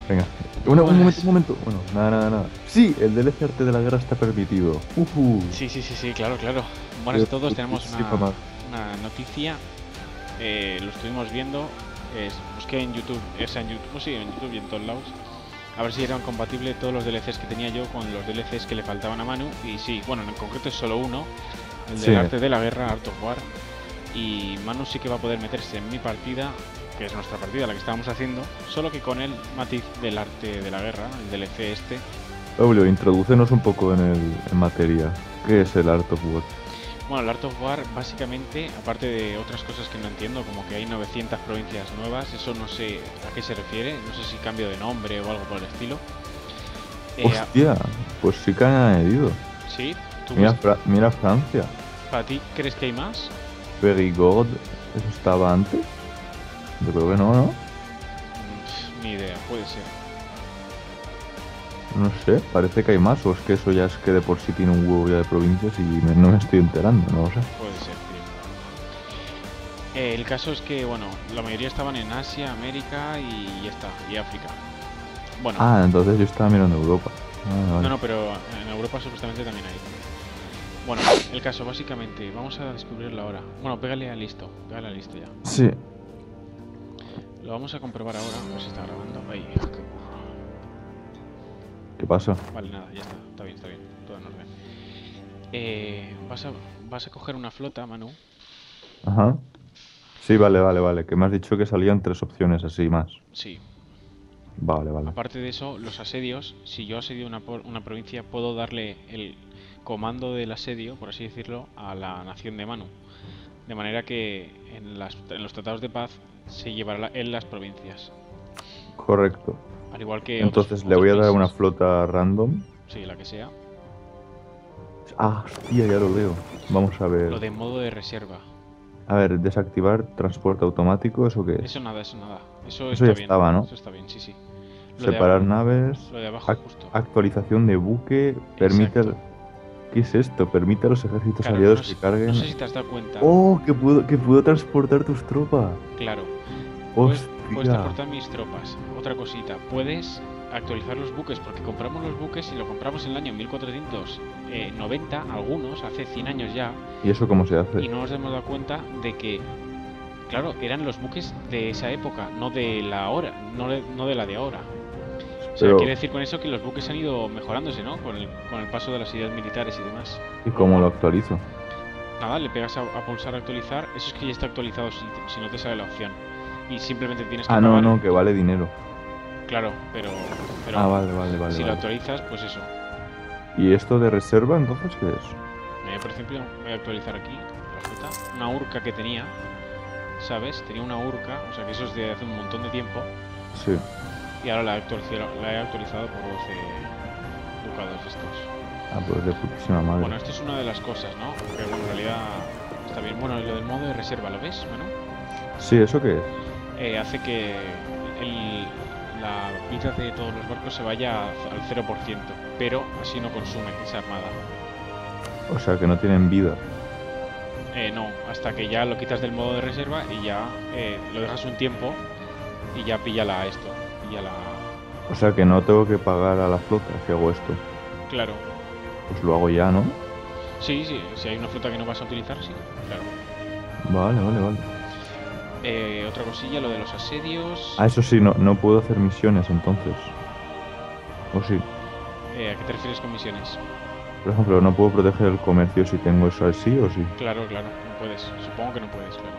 Venga. Un Buenas. momento. Bueno, nada. Sí, el DLC Arte de la Guerra está permitido. Sí, claro, claro. Buenas Qué a todos, tenemos putísima madre. una noticia. Lo estuvimos viendo. Busqué en YouTube, en YouTube, sí, en YouTube y en todos lados. A ver si eran compatibles todos los DLCs que tenía yo con los DLCs que le faltaban a Manu. Y sí, bueno, en concreto es solo uno, el Sí, del arte de la guerra, Art of War. Y Manu sí que va a poder meterse en mi partida, que es nuestra partida, la que estábamos haciendo, solo que con el matiz del arte de la guerra, el DLC este. Paulio, introdúcenos un poco en materia. ¿Qué es el Art of War? Bueno, el Art of War básicamente, aparte de otras cosas que no entiendo, como que hay 900 provincias nuevas, eso no sé a qué se refiere, no sé si cambio de nombre o algo por el estilo. Eh, Hostia, pues sí que han añadido. sí, tú Mira, ves, mira Francia. ¿para ti crees que hay más? Perigord, ¿eso estaba antes? Yo creo que no, ¿no? Ni idea, puede ser, No sé, parece que hay más, o es que eso ya es que de por sí tiene un huevo ya de provincias y no me estoy enterando, no lo sé. puede ser, tío. El caso es que, bueno, la mayoría estaban en Asia, América y ya está, y África. Bueno, Ah, entonces yo estaba mirando Europa. Ah, no, vale. no, pero en Europa supuestamente también hay. Bueno, el caso básicamente, vamos a descubrirlo ahora. Bueno, pégale a listo ya. Sí, Lo vamos a comprobar ahora, a ver si está grabando. Ahí. ¿qué pasa? Vale, nada, ya está bien, todo en orden. Vas a coger una flota, Manu. Ajá. Sí, vale. Que me has dicho que salían tres opciones así más. Sí. Vale. Aparte de eso, los asedios, si yo asedio una provincia, puedo darle el comando del asedio, por así decirlo, a la nación de Manu. De manera que en los tratados de paz se llevará él las provincias. Correcto. Al igual que Entonces le otros voy a dar una países. flota random. Sí, la que sea. Ah, hostia, ya lo veo. Vamos a Lo ver. de modo de reserva. A ver, desactivar transporte automático, ¿eso qué es? Eso nada. Eso Eso ya está bien. estaba, ¿no? Eso está bien, sí, sí. Lo de, Separar naves. lo de abajo justo. Actualización de buque. Permite. Exacto. ¿Qué es esto? Permite a los ejércitos Claro, aliados que no sé carguen. si te has dado cuenta. ¡Oh! Que puedo transportar tus tropas. Claro, puedes ¡Hostia! transportar mis tropas. Otra cosita, puedes actualizar los buques, porque compramos los buques y lo compramos en el año 1490, algunos, hace 100 años ya, ¿Y eso cómo se hace? y no nos hemos dado cuenta de que, claro, eran los buques de esa época, no de la hora, no de la de ahora. O sea, Pero, quiere decir con eso que los buques han ido mejorándose, ¿no? Con el paso de las ideas militares y demás. ¿y cómo lo actualizo? Nada, le pegas a pulsar actualizar, eso es que ya está actualizado si no te sale la opción. Y simplemente tienes que Ah, no, pagar. no, que vale dinero. Claro, Ah, pero vale. si lo actualizas, pues eso. ¿Y esto de reserva, entonces qué es? Por ejemplo, voy a actualizar aquí la flota. Una urca que tenía, ¿sabes? Tenía una urca, o sea que eso es de hace un montón de tiempo. Sí. Y ahora la he actualizado por 12 ducados estos. Ah, pues de putísima madre. Bueno, esto es una de las cosas, ¿no? Que bueno, en realidad está bien. Bueno, lo del modo de reserva, ¿lo ves? Bueno, Sí, ¿eso qué es? hace que el- la vida de todos los barcos se vaya al 0%, pero así no consumen esa armada. O sea, que no tienen vida. No, hasta que ya lo quitas del modo de reserva y ya lo dejas un tiempo y ya pilla esto. Pilla. O sea, que no tengo que pagar a la flota si hago esto. Claro. Pues lo hago ya, ¿no? Sí, si hay una flota que no vas a utilizar, sí, claro. Vale. Otra cosilla, lo de los asedios. Ah, eso sí, no puedo hacer misiones entonces. O sí. ¿A qué te refieres con misiones? Por ejemplo, no puedo proteger el comercio si tengo eso así o sí. Claro, no puedes. Supongo que no puedes, claro.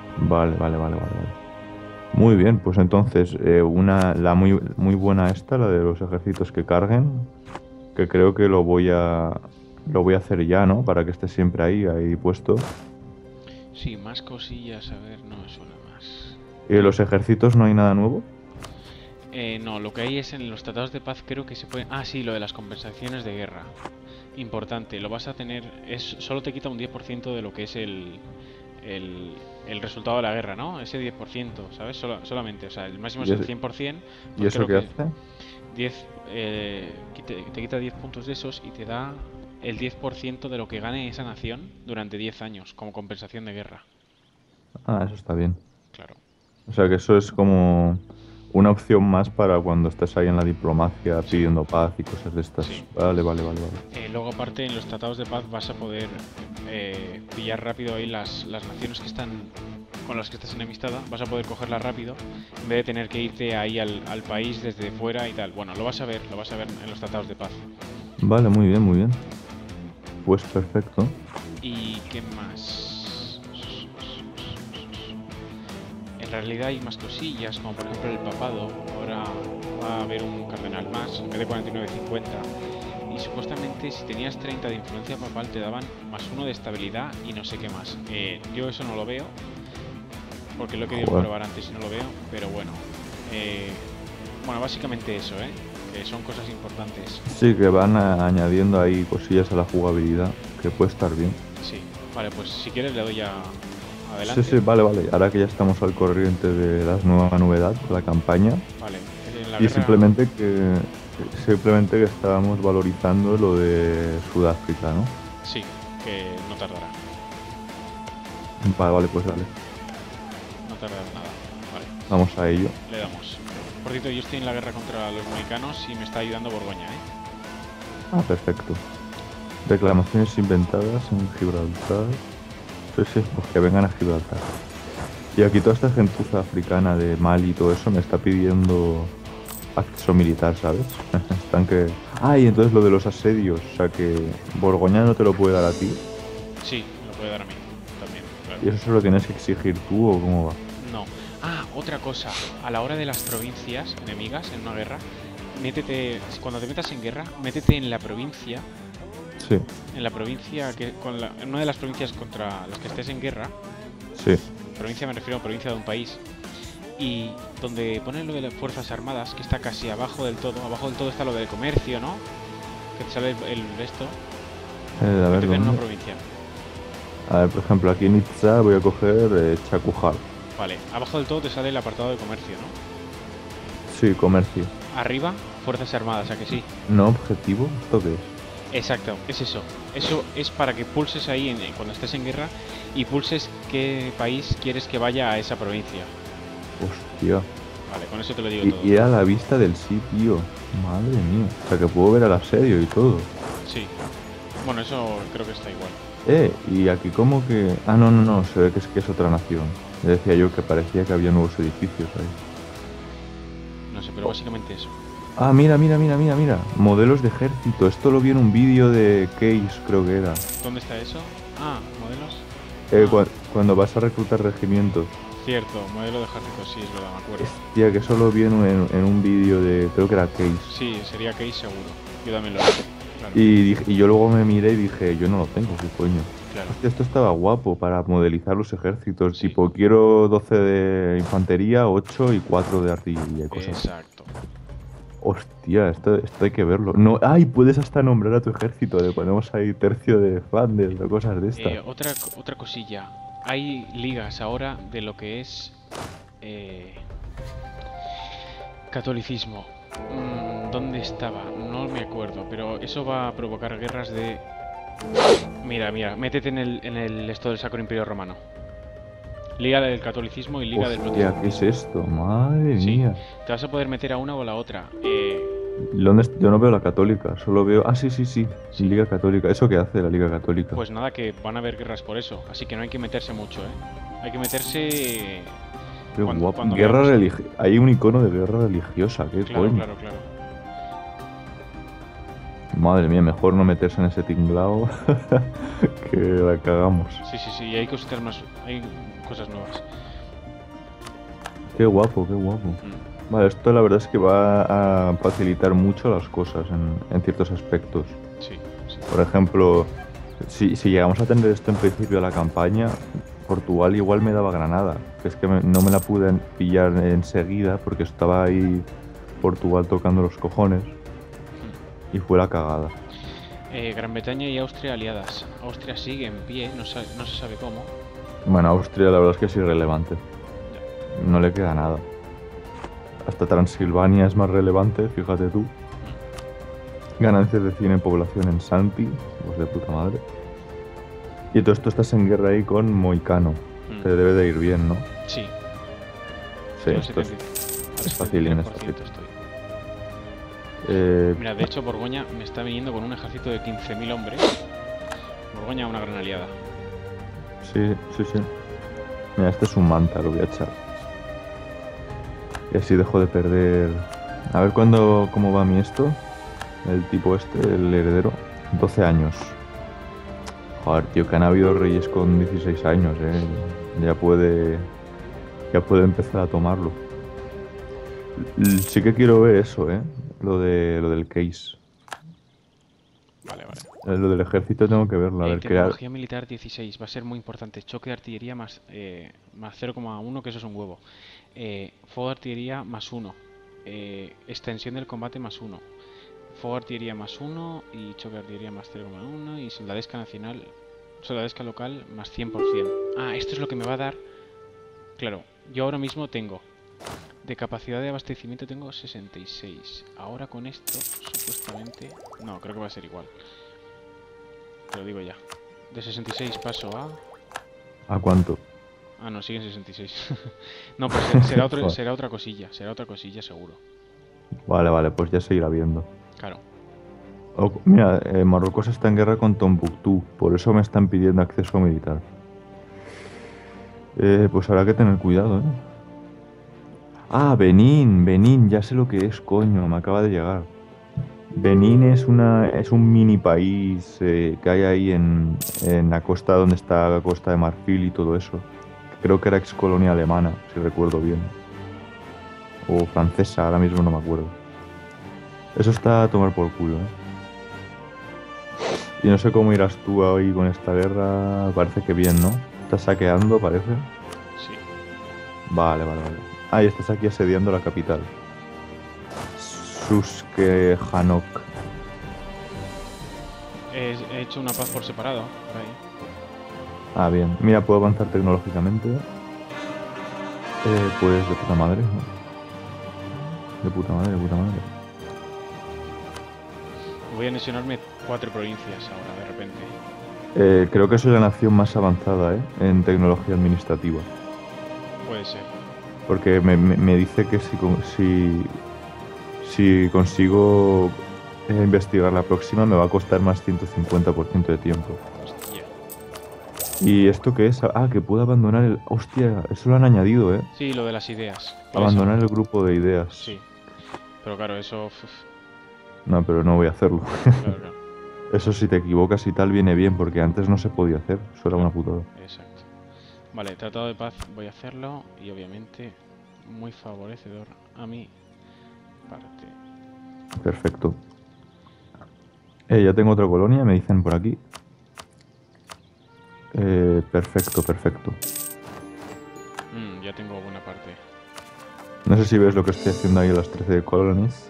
Vale. Muy bien, pues entonces, la muy buena esta, la de los ejércitos que carguen, que creo que lo voy a hacer ya, ¿no? Para que esté siempre ahí puesto. Sí, más cosillas, a ver, no me suena más. ¿Y de los ejércitos no hay nada nuevo? No, lo que hay es en los tratados de paz, creo que se puede. Ah, sí, lo de las compensaciones de guerra. Importante, lo vas a tener. Solo te quita un 10% de lo que es el, el resultado de la guerra, ¿no? Ese 10%, ¿sabes? Solamente, o sea, el máximo es ¿Y, el es- 100%, y pues eso creo qué que hace? 10, te quita 10 puntos de esos y te da el 10% de lo que gane esa nación durante 10 años como compensación de guerra. Ah, eso está bien. Claro. O sea que eso es como Una opción más para cuando estés ahí en la diplomacia Sí, pidiendo paz y cosas de estas. sí. Vale, vale, vale, vale. Luego aparte en los tratados de paz vas a poder pillar rápido ahí las naciones que están con las que estás enemistada, vas a poder cogerlas rápido en vez de tener que irte ahí al país desde fuera y tal. Bueno, lo vas a ver en los tratados de paz. Vale, muy bien, muy bien. Pues perfecto. ¿Y qué más? En realidad hay más cosillas, como por ejemplo el papado. Ahora va a haber un cardenal más, en vez de 49-50. Y supuestamente si tenías 30 de influencia papal te daban +1 de estabilidad y no sé qué más. Yo eso no lo veo, porque lo he querido Joder. probar antes y no lo veo, pero bueno. Bueno, básicamente eso, que son cosas importantes. Sí, que van añadiendo ahí cosillas a la jugabilidad, que puede estar bien. Sí, vale, pues si quieres le doy ya Sí, adelante. sí, vale, vale. Ahora que ya estamos al corriente de la nueva novedad de la campaña, Vale, en la y guerra... simplemente que estábamos valorizando lo de Sudáfrica, ¿no? Sí, que no tardará. Vale, vale, pues dale. No tardará nada. Vale, Vamos a ello. le damos. Por cierto, yo estoy en la guerra contra los mexicanos y me está ayudando Borgoña, Ah, perfecto. Reclamaciones inventadas en Gibraltar. Sí, sí, pues que vengan a Gibraltar. Y aquí toda esta gentuza africana de Mali y todo eso me está pidiendo acceso militar, ¿sabes? Están que... Ah, y entonces lo de los asedios, o sea que Borgoña no te lo puede dar a ti. Sí, me lo puede dar a mí también, claro. ¿Y eso se lo tienes que exigir tú o cómo va? No. Ah, otra cosa. A la hora de las provincias enemigas en una guerra, métete, cuando te metas en guerra, métete en la provincia, Sí, en una de las provincias contra las que estés en guerra. sí, Provincia me refiero a provincia de un país. Y donde ponen lo de las fuerzas armadas, que está casi abajo del todo está lo del comercio, ¿no? Que te sale esto. A ver, Métete en una ¿dónde? provincia. A ver, por ejemplo, aquí en Itza voy a coger Chacujal. Vale, abajo del todo te sale el apartado de comercio, ¿no? Sí, comercio. Arriba, fuerzas armadas, ¿a que sí? No objetivo, ¿esto qué es? Exacto, es eso. Eso es para que pulses ahí cuando estés en guerra y pulses qué país quieres que vaya a esa provincia. Hostia. Vale, con eso te lo digo todo. Y a la vista del sitio. Madre mía. O sea que puedo ver al asedio y todo. Sí. Bueno, eso creo que está igual. Y aquí como que... Ah, no, no, no. Se ve que es otra nación. Decía yo que parecía que había nuevos edificios ahí. No sé, pero básicamente eso. Ah, mira, mira, mira, mira, mira. Modelos de ejército. Esto lo vi en un vídeo de Case, creo que era. ¿Dónde está eso? Ah, modelos. Ah, Cuando vas a reclutar regimientos. cierto, modelo de ejército, sí, es verdad, me acuerdo. Hostia, que eso lo vi en un vídeo de... Creo que era Case. Sí, sería Case seguro. Yo también lo vi. Claro, Y yo luego me miré y dije, yo no lo tengo, ¿qué coño? claro. Hostia, esto estaba guapo para modelizar los ejércitos. Sí. Tipo, quiero 12 de infantería, 8 y 4 de artillería y cosas así. Exacto. Hostia, esto hay que verlo. No, ay, puedes hasta nombrar a tu ejército. Le ponemos ahí tercio de Flandes o cosas de estas. Otra cosilla. Hay ligas ahora de lo que es eh, catolicismo. ¿Dónde estaba? No me acuerdo, pero eso va a provocar guerras de... Mira, métete en el esto del Sacro Imperio Romano. Liga del catolicismo y liga del Hostia, ¿qué protestantismo. es esto? Madre Sí, mía. te vas a poder meter a una o a la otra. Yo no veo la católica, solo veo... Ah, sí, sí, sí. Sí. Liga Católica. ¿Eso qué hace la Liga Católica? Pues nada, que van a haber guerras por eso, así que no hay que meterse mucho, Hay que meterse Qué guapo. cuando Guerra veamos- religiosa. Hay un icono de guerra religiosa, qué Claro, coño. claro, claro. Madre mía, mejor no meterse en ese tinglao que la cagamos. Sí, sí, sí, y hay cositas más, hay cosas nuevas. Qué guapo, qué guapo. Vale, esto la verdad es que va a facilitar mucho las cosas en ciertos aspectos. Sí, sí. Por ejemplo, si llegamos a tener esto en principio de la campaña, Portugal igual me daba Granada, que es que no me la pude pillar enseguida porque estaba ahí Portugal tocando los cojones y fue la cagada. Gran Bretaña y Austria aliadas. Austria sigue en pie, no se sabe cómo. Bueno, Austria la verdad es que es irrelevante, no le queda nada. Hasta Transilvania es más relevante, fíjate tú. Ganancias de 100 en población en Santi, pues de puta madre. Y todo esto estás en guerra ahí con Moicano. Te debe de ir bien, ¿no? Sí, Sí, tengo esto es... 70. Es fácil, es fácil. 73% estoy. Eh, Mira, de hecho, Borgoña me está viniendo con un ejército de 15.000 hombres. Borgoña, una gran aliada. sí, sí, sí. Mira, este es un manta, lo voy a echar. Y así dejo de perder... A ver cómo va mi esto. El tipo este, el heredero. 12 años. Joder, tío, que han habido reyes con 16 años, Ya puede... Ya puede empezar a tomarlo. Sí que quiero ver eso, lo del case. Vale, vale. Lo del ejército tengo que verlo. A ver, crear... Tecnología militar 16, va a ser muy importante. Choque de artillería más 0,1, que eso es un huevo. Fuego de artillería más 1. Extensión del combate más 1. Fuego de artillería más 1 y choque de artillería más 0,1 y soldadesca nacional, soldadesca local más 100%. Ah, esto es lo que me va a dar. Claro, yo ahora mismo tengo de capacidad de abastecimiento tengo 66. Ahora con esto, supuestamente... No, creo que va a ser igual. Te lo digo ya. De 66 paso a... ¿A cuánto? Ah, no, sigue en 66. No, pues será otra cosilla. Será otra cosilla seguro. Vale, vale, pues ya se irá viendo. Claro. Mira, Marruecos está en guerra con Tombuctú, por eso me están pidiendo acceso militar. Pues habrá que tener cuidado, ¿eh? Ah, Benín, ya sé lo que es, coño, me acaba de llegar. Benín es un mini país que hay ahí en la costa donde está la Costa de Marfil y todo eso. Creo que era ex colonia alemana, si recuerdo bien. O francesa, ahora mismo no me acuerdo. Eso está a tomar por culo, ¿eh? Y no sé cómo irás tú hoy con esta guerra. Parece que bien, ¿no? ¿Estás saqueando, parece? Sí. Vale, vale, vale. Ah, y estás aquí asediando la capital. Susquehannock. He hecho una paz por separado. Por ahí. Ah, bien. Mira, puedo avanzar tecnológicamente. Pues de puta madre, ¿no? De puta madre, de puta madre. Voy a anexionarme 4 provincias ahora, de repente. Creo que soy la nación más avanzada, en tecnología administrativa. Puede ser. Porque me dice que si consigo investigar la próxima me va a costar más 150% de tiempo. Hostia. ¿Y esto qué es? Ah, que puedo abandonar el... Hostia, eso lo han añadido, ¿eh? Sí, lo de las ideas. Abandonar el grupo de ideas. Sí. Pero claro, eso... No, pero no voy a hacerlo. Claro, claro. Eso si te equivocas y tal viene bien, porque antes no se podía hacer. Eso era una putada. Exacto. Vale, tratado de paz voy a hacerlo y obviamente muy favorecedor a mi parte. Perfecto. Ya tengo otra colonia, me dicen por aquí. Perfecto, perfecto. Ya tengo buena parte. No sé si ves lo que estoy haciendo ahí en las 13 colonias.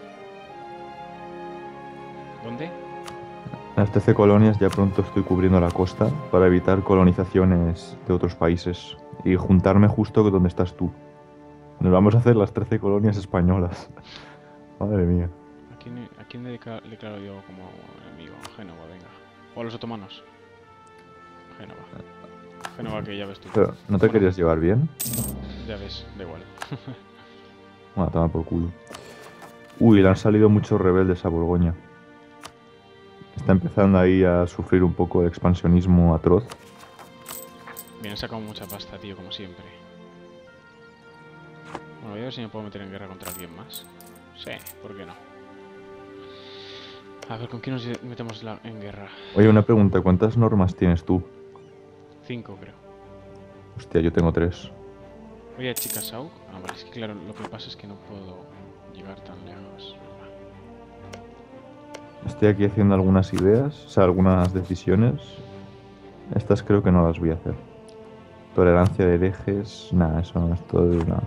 ¿Dónde? Las 13 colonias ya pronto estoy cubriendo la costa para evitar colonizaciones de otros países y juntarme justo donde estás tú. Nos vamos a hacer las 13 colonias españolas. Madre mía. ¿A quién le declaro yo como enemigo? Génova, venga. O a los otomanos. Génova. Génova, que ya ves tú. Pero, ¿no te Bueno, querías llevar bien? Ya ves, da igual. Bueno, toma por culo. Uy, le han salido muchos rebeldes a Borgoña. Está empezando ahí a sufrir un poco de expansionismo atroz. Bien, he sacado mucha pasta, tío, como siempre. Bueno, voy a ver si me puedo meter en guerra contra alguien más. Sí, ¿por qué no? A ver, ¿con quién nos metemos en guerra? Oye, una pregunta, ¿cuántas normas tienes tú? 5, creo. Hostia, yo tengo 3. Voy a Chickasaw. Ah, vale, es que claro, lo que pasa es que no puedo llegar tan lejos. Estoy aquí haciendo algunas ideas, o sea, algunas decisiones. Estas creo que no las voy a hacer. Tolerancia de herejes, nada, eso no, esto de nada.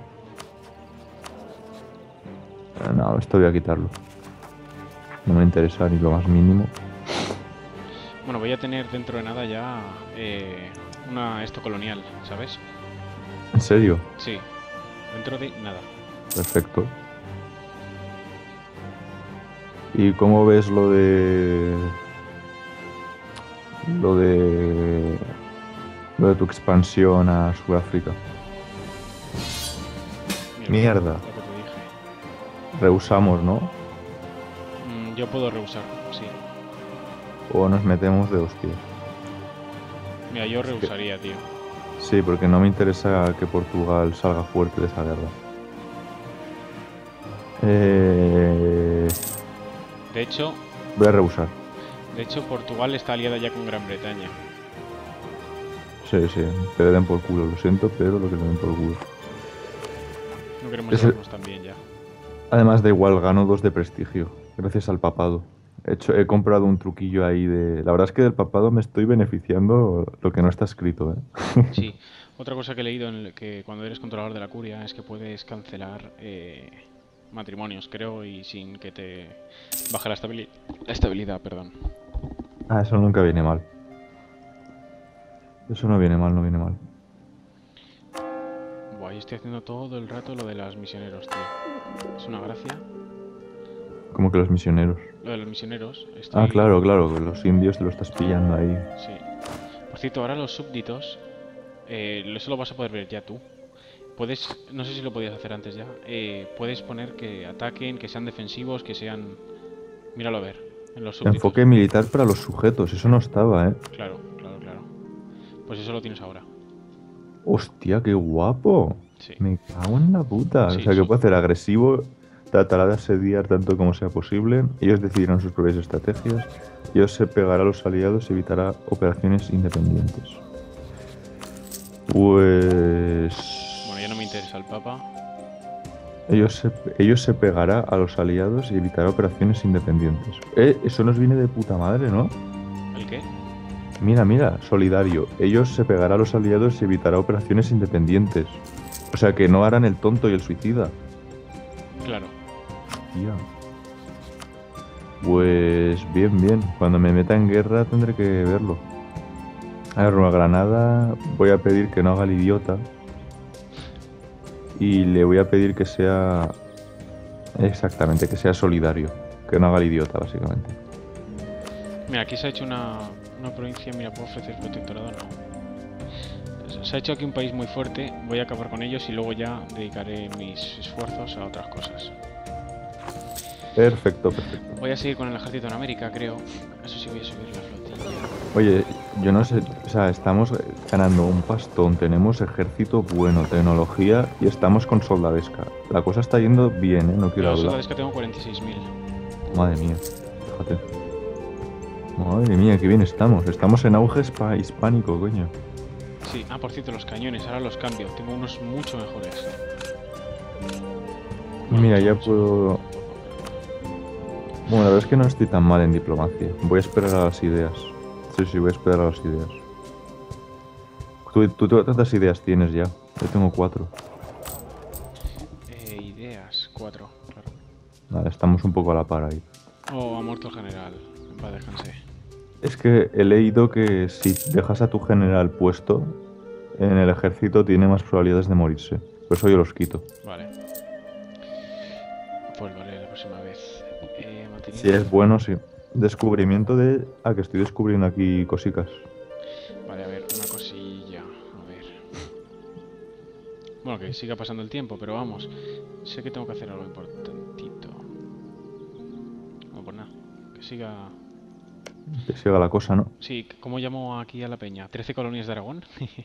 No, esto voy a quitarlo. No me interesa ni lo más mínimo. Bueno, voy a tener dentro de nada ya esto colonial, ¿sabes? ¿En serio? Sí, dentro de nada. Perfecto. ¿Y cómo ves lo de... lo de... lo de tu expansión a Sudáfrica? Mierda. Mierda. Lo que te dije. rehusamos, ¿no? Yo puedo rehusar, sí. O nos metemos de hostias. Mira, yo Es que- rehusaría, tío. Sí, porque no me interesa que Portugal salga fuerte de esa guerra. Eh, De hecho, Voy a rehusar. Portugal está aliada ya con Gran Bretaña. Sí, sí, que le den por culo, lo siento, pero lo que le den por culo. No queremos Ese- llevarnos tan bien ya. Además, da igual, gano 2 de prestigio, gracias al papado. He comprado un truquillo ahí de... La verdad es que del papado me estoy beneficiando lo que no está escrito, ¿eh? Sí, otra cosa que he leído que cuando eres controlador de la curia es que puedes cancelar matrimonios, creo, y sin que te baje la estabilidad, perdón. Ah, eso nunca viene mal. Eso no viene mal, no viene mal. Buah, y estoy haciendo todo el rato lo de los misioneros, tío. Es una gracia. Como que los misioneros. Lo de los misioneros, Ah, estoy... claro, claro, que los indios te lo estás pillando ahí. Sí. Por cierto, ahora los súbditos, eso lo vas a poder ver ya tú. Puedes, no sé si lo podías hacer antes ya, puedes poner que ataquen, que sean defensivos, que sean... Míralo a ver, en los súbditos. Enfoque militar para los sujetos, eso no estaba, ¿eh? Claro, claro, claro. Pues eso lo tienes ahora. Hostia, qué guapo. Sí, Me cago en la puta. O sí, sea, que sí. puede hacer agresivo, tratará de asediar tanto como sea posible. Ellos decidirán sus propias estrategias. Ellos se pegará a los aliados y evitará operaciones independientes. Pues... Bueno, ya no me interesa el Papa. Ellos se pegará a los aliados y evitará operaciones independientes. Eso nos viene de puta madre, ¿no? ¿El qué? Mira, mira, solidario. Ellos se pegará a los aliados y evitará operaciones independientes. O sea que no harán el tonto y el suicida. Claro. Tía. Pues bien, bien. Cuando me meta en guerra tendré que verlo. A ver, Nueva Granada voy a pedir que no haga el idiota. Y le voy a pedir que sea... Exactamente, que sea solidario. Que no haga el idiota, básicamente. Mira, aquí se ha hecho una provincia, mira, puedo ofrecer protectorado, no. Se ha hecho aquí un país muy fuerte, voy a acabar con ellos y luego ya dedicaré mis esfuerzos a otras cosas. Perfecto, perfecto. Voy a seguir con el ejército en América, creo. Eso sí, voy a subir la flotilla. Oye, yo no sé, o sea, estamos ganando un pastón, tenemos ejército bueno, tecnología y estamos con soldadesca. La cosa está yendo bien, ¿eh? No quiero Yo hablar. soldados que tengo 46.000. Madre mía, fíjate. Madre mía, qué bien estamos. Estamos en auge hispánico, coño. Sí, por cierto, los cañones, ahora los cambio. Tengo unos mucho mejores. Mira, mucho, ya mucho. puedo... Bueno, la verdad es que no estoy tan mal en diplomacia. Voy a esperar a las ideas. Sí, sí, voy a esperar a las ideas. ¿Tú cuántas ideas tienes ya? Yo tengo 4. Ideas, 4, claro. Vale, estamos un poco a la par ahí. Oh, ha muerto el general. En paz descanse. Es que he leído que si dejas a tu general puesto en el ejército tiene más probabilidades de morirse. Por eso yo los quito. Vale. Pues vale, la próxima vez. Si es bueno, sí. Descubrimiento de... Ah, que estoy descubriendo aquí cositas. Vale, a ver, una cosilla. A ver. Bueno, que siga pasando el tiempo, pero vamos. Sé que tengo que hacer algo importantito. No, pues nada. Que siga... Que siga la cosa, ¿no? Sí, ¿cómo llamo aquí a la peña? ¿13 colonias de Aragón?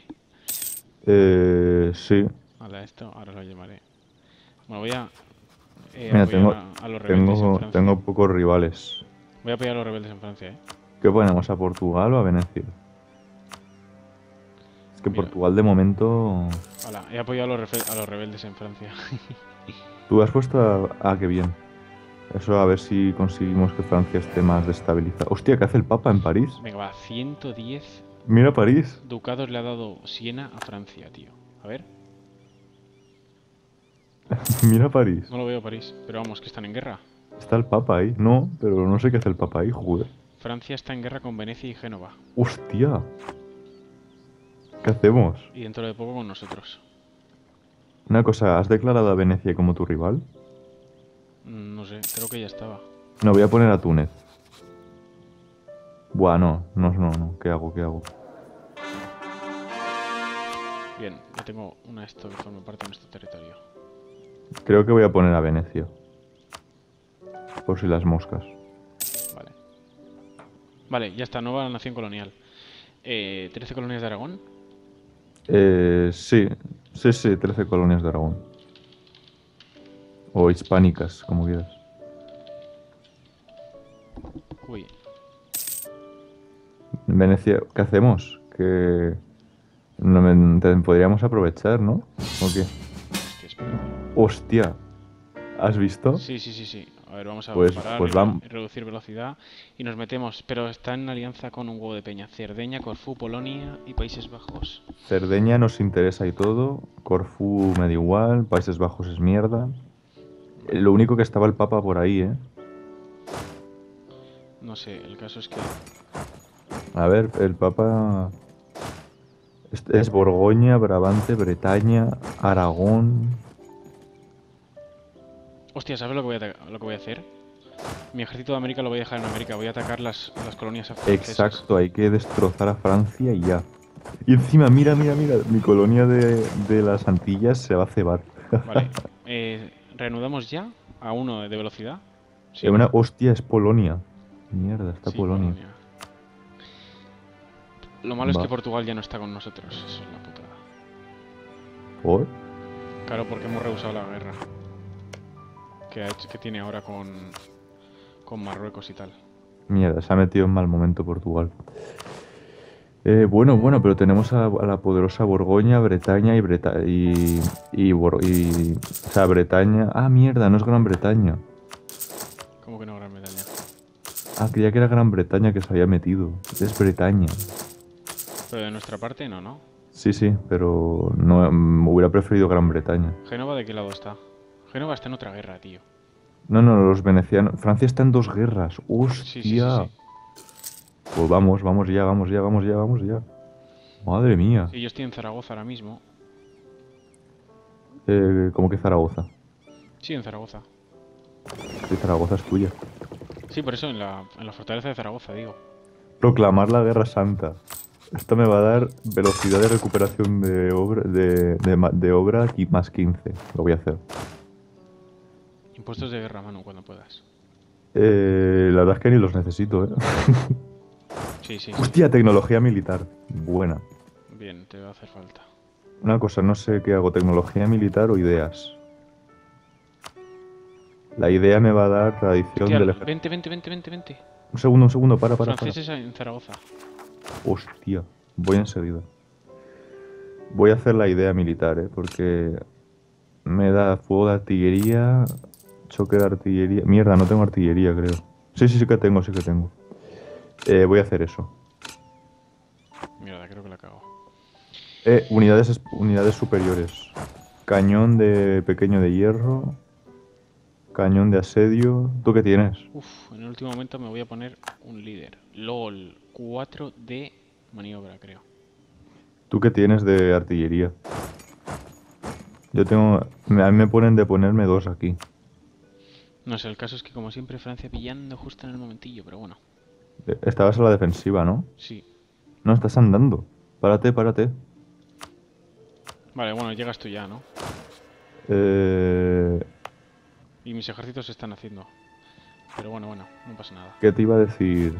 Sí. Vale, esto ahora lo llamaré. Bueno, voy a Mira, apoyar a los rebeldes en Francia. tengo pocos rivales. Voy a apoyar a los rebeldes en Francia, ¿eh? ¿Qué ponemos? ¿A Portugal o a Venecia? Es que Mira. Portugal de momento... Hola, he apoyado a los rebeldes en Francia. Tú has puesto a... Ah, qué bien. Eso a ver si conseguimos que Francia esté más destabilizada. Hostia, ¿qué hace el Papa en París? Venga, va, 110 Mira París. ducados le ha dado Siena a Francia, tío. A ver, Mira París. no lo veo París, pero vamos, que están en guerra. Está el Papa ahí. No, pero no sé qué hace el Papa ahí, joder. Francia está en guerra con Venecia y Génova. Hostia. ¿Qué hacemos? Y dentro de poco con nosotros. Una cosa, ¿has declarado a Venecia como tu rival? No sé, creo que ya estaba. No, voy a poner a Túnez. Buah, no. ¿Qué hago? ¿Qué hago? Bien, ya tengo una esto que forma parte de nuestro territorio. Creo que voy a poner a Venecia. por si las moscas. Vale. Vale, ya está, nueva nación colonial. 13 colonias de Aragón. Sí, sí, 13 colonias de Aragón. O hispánicas, como quieras. Uy, Venecia, ¿qué hacemos? Que podríamos aprovechar, ¿no? ¿O qué? hostia, espérate. Hostia, ¿has visto? Sí, sí, sí, sí. A ver, vamos a parar Pues vamos. y reducir velocidad. Y nos metemos, pero está en alianza con un huevo de peña. Cerdeña, Corfú, Polonia y Países Bajos. Cerdeña nos interesa y todo. Corfú me da igual. Países Bajos es mierda. Vale. Lo único que estaba el Papa por ahí, ¿eh? No sé, el caso es que... A ver, el Papa es Borgoña, Brabante, Bretaña, Aragón. Hostia, ¿sabes lo que lo que voy a hacer? Mi ejército de América lo voy a dejar en América. Voy a atacar las colonias francesas. Exacto, hay que destrozar a Francia y ya. Y encima, mira, mira, mira, mi colonia de las Antillas se va a cebar. Vale. ¿Reanudamos ya a uno de velocidad? Sí, ¿no? Una hostia, es Polonia. Mierda, está Sí, Polonia. Polonia. Lo malo es que Va. Portugal ya no está con nosotros. Eso es la putada. ¿Por? Claro, porque hemos rehusado la guerra que tiene ahora con Marruecos y tal. Mierda, se ha metido en mal momento Portugal. Bueno, pero tenemos a la poderosa Borgoña, Bretaña o sea, Bretaña. Ah, mierda, no es Gran Bretaña. ¿Cómo que no Gran Bretaña? Ah, creía que era Gran Bretaña que se había metido. Es Bretaña. Pero de nuestra parte no, ¿no? Sí, sí, pero no hubiera preferido Gran Bretaña. ¿Génova de qué lado está? Génova está en otra guerra, tío. No, no, los venecianos. Francia está en dos guerras. Sí, sí, sí, ¡Hostia! sí. Pues vamos, vamos ya, vamos ya, vamos ya, vamos ya. Madre mía. Sí, yo estoy en Zaragoza ahora mismo. ¿Cómo que Zaragoza? Sí, en Zaragoza. Sí, Zaragoza es tuya. Sí, por eso, en la fortaleza de Zaragoza, digo. Proclamar la Guerra Santa. Esto me va a dar velocidad de recuperación de obra aquí más 15. Lo voy a hacer. Impuestos de guerra, Manu, cuando puedas. La verdad es que ni los necesito, ¿eh? Sí, sí, sí. Hostia, tecnología militar. Buena. Bien, te va a hacer falta. Una cosa, no sé qué hago, tecnología militar o ideas. La idea me va a dar tradición Hostia, del ejército. vente, vente, vente, vente, vente. Un segundo, para. Franceses en Zaragoza. Hostia, voy enseguida. Voy a hacer la idea militar, ¿eh? Porque me da fuego de artillería, choque de artillería. Mierda, no tengo artillería, creo. Sí, sí, sí que tengo, sí que tengo. Voy a hacer eso. Mierda, creo que la cago. Unidades superiores. Cañón de pequeño de hierro. Cañón de asedio. ¿Tú qué tienes? Uf, en el último momento me voy a poner un líder. LOL, 4 de maniobra, creo. ¿Tú qué tienes de artillería? Yo tengo... A mí me ponen de ponerme dos aquí. No sé, el caso es que como siempre Francia pillando justo en el momentillo, pero bueno. Estabas a la defensiva, ¿no? Sí. No, estás andando. Párate, párate. Vale, bueno, llegas tú ya, ¿no? Eh... Y mis ejércitos se están haciendo. Pero bueno, no pasa nada. ¿Qué te iba a decir?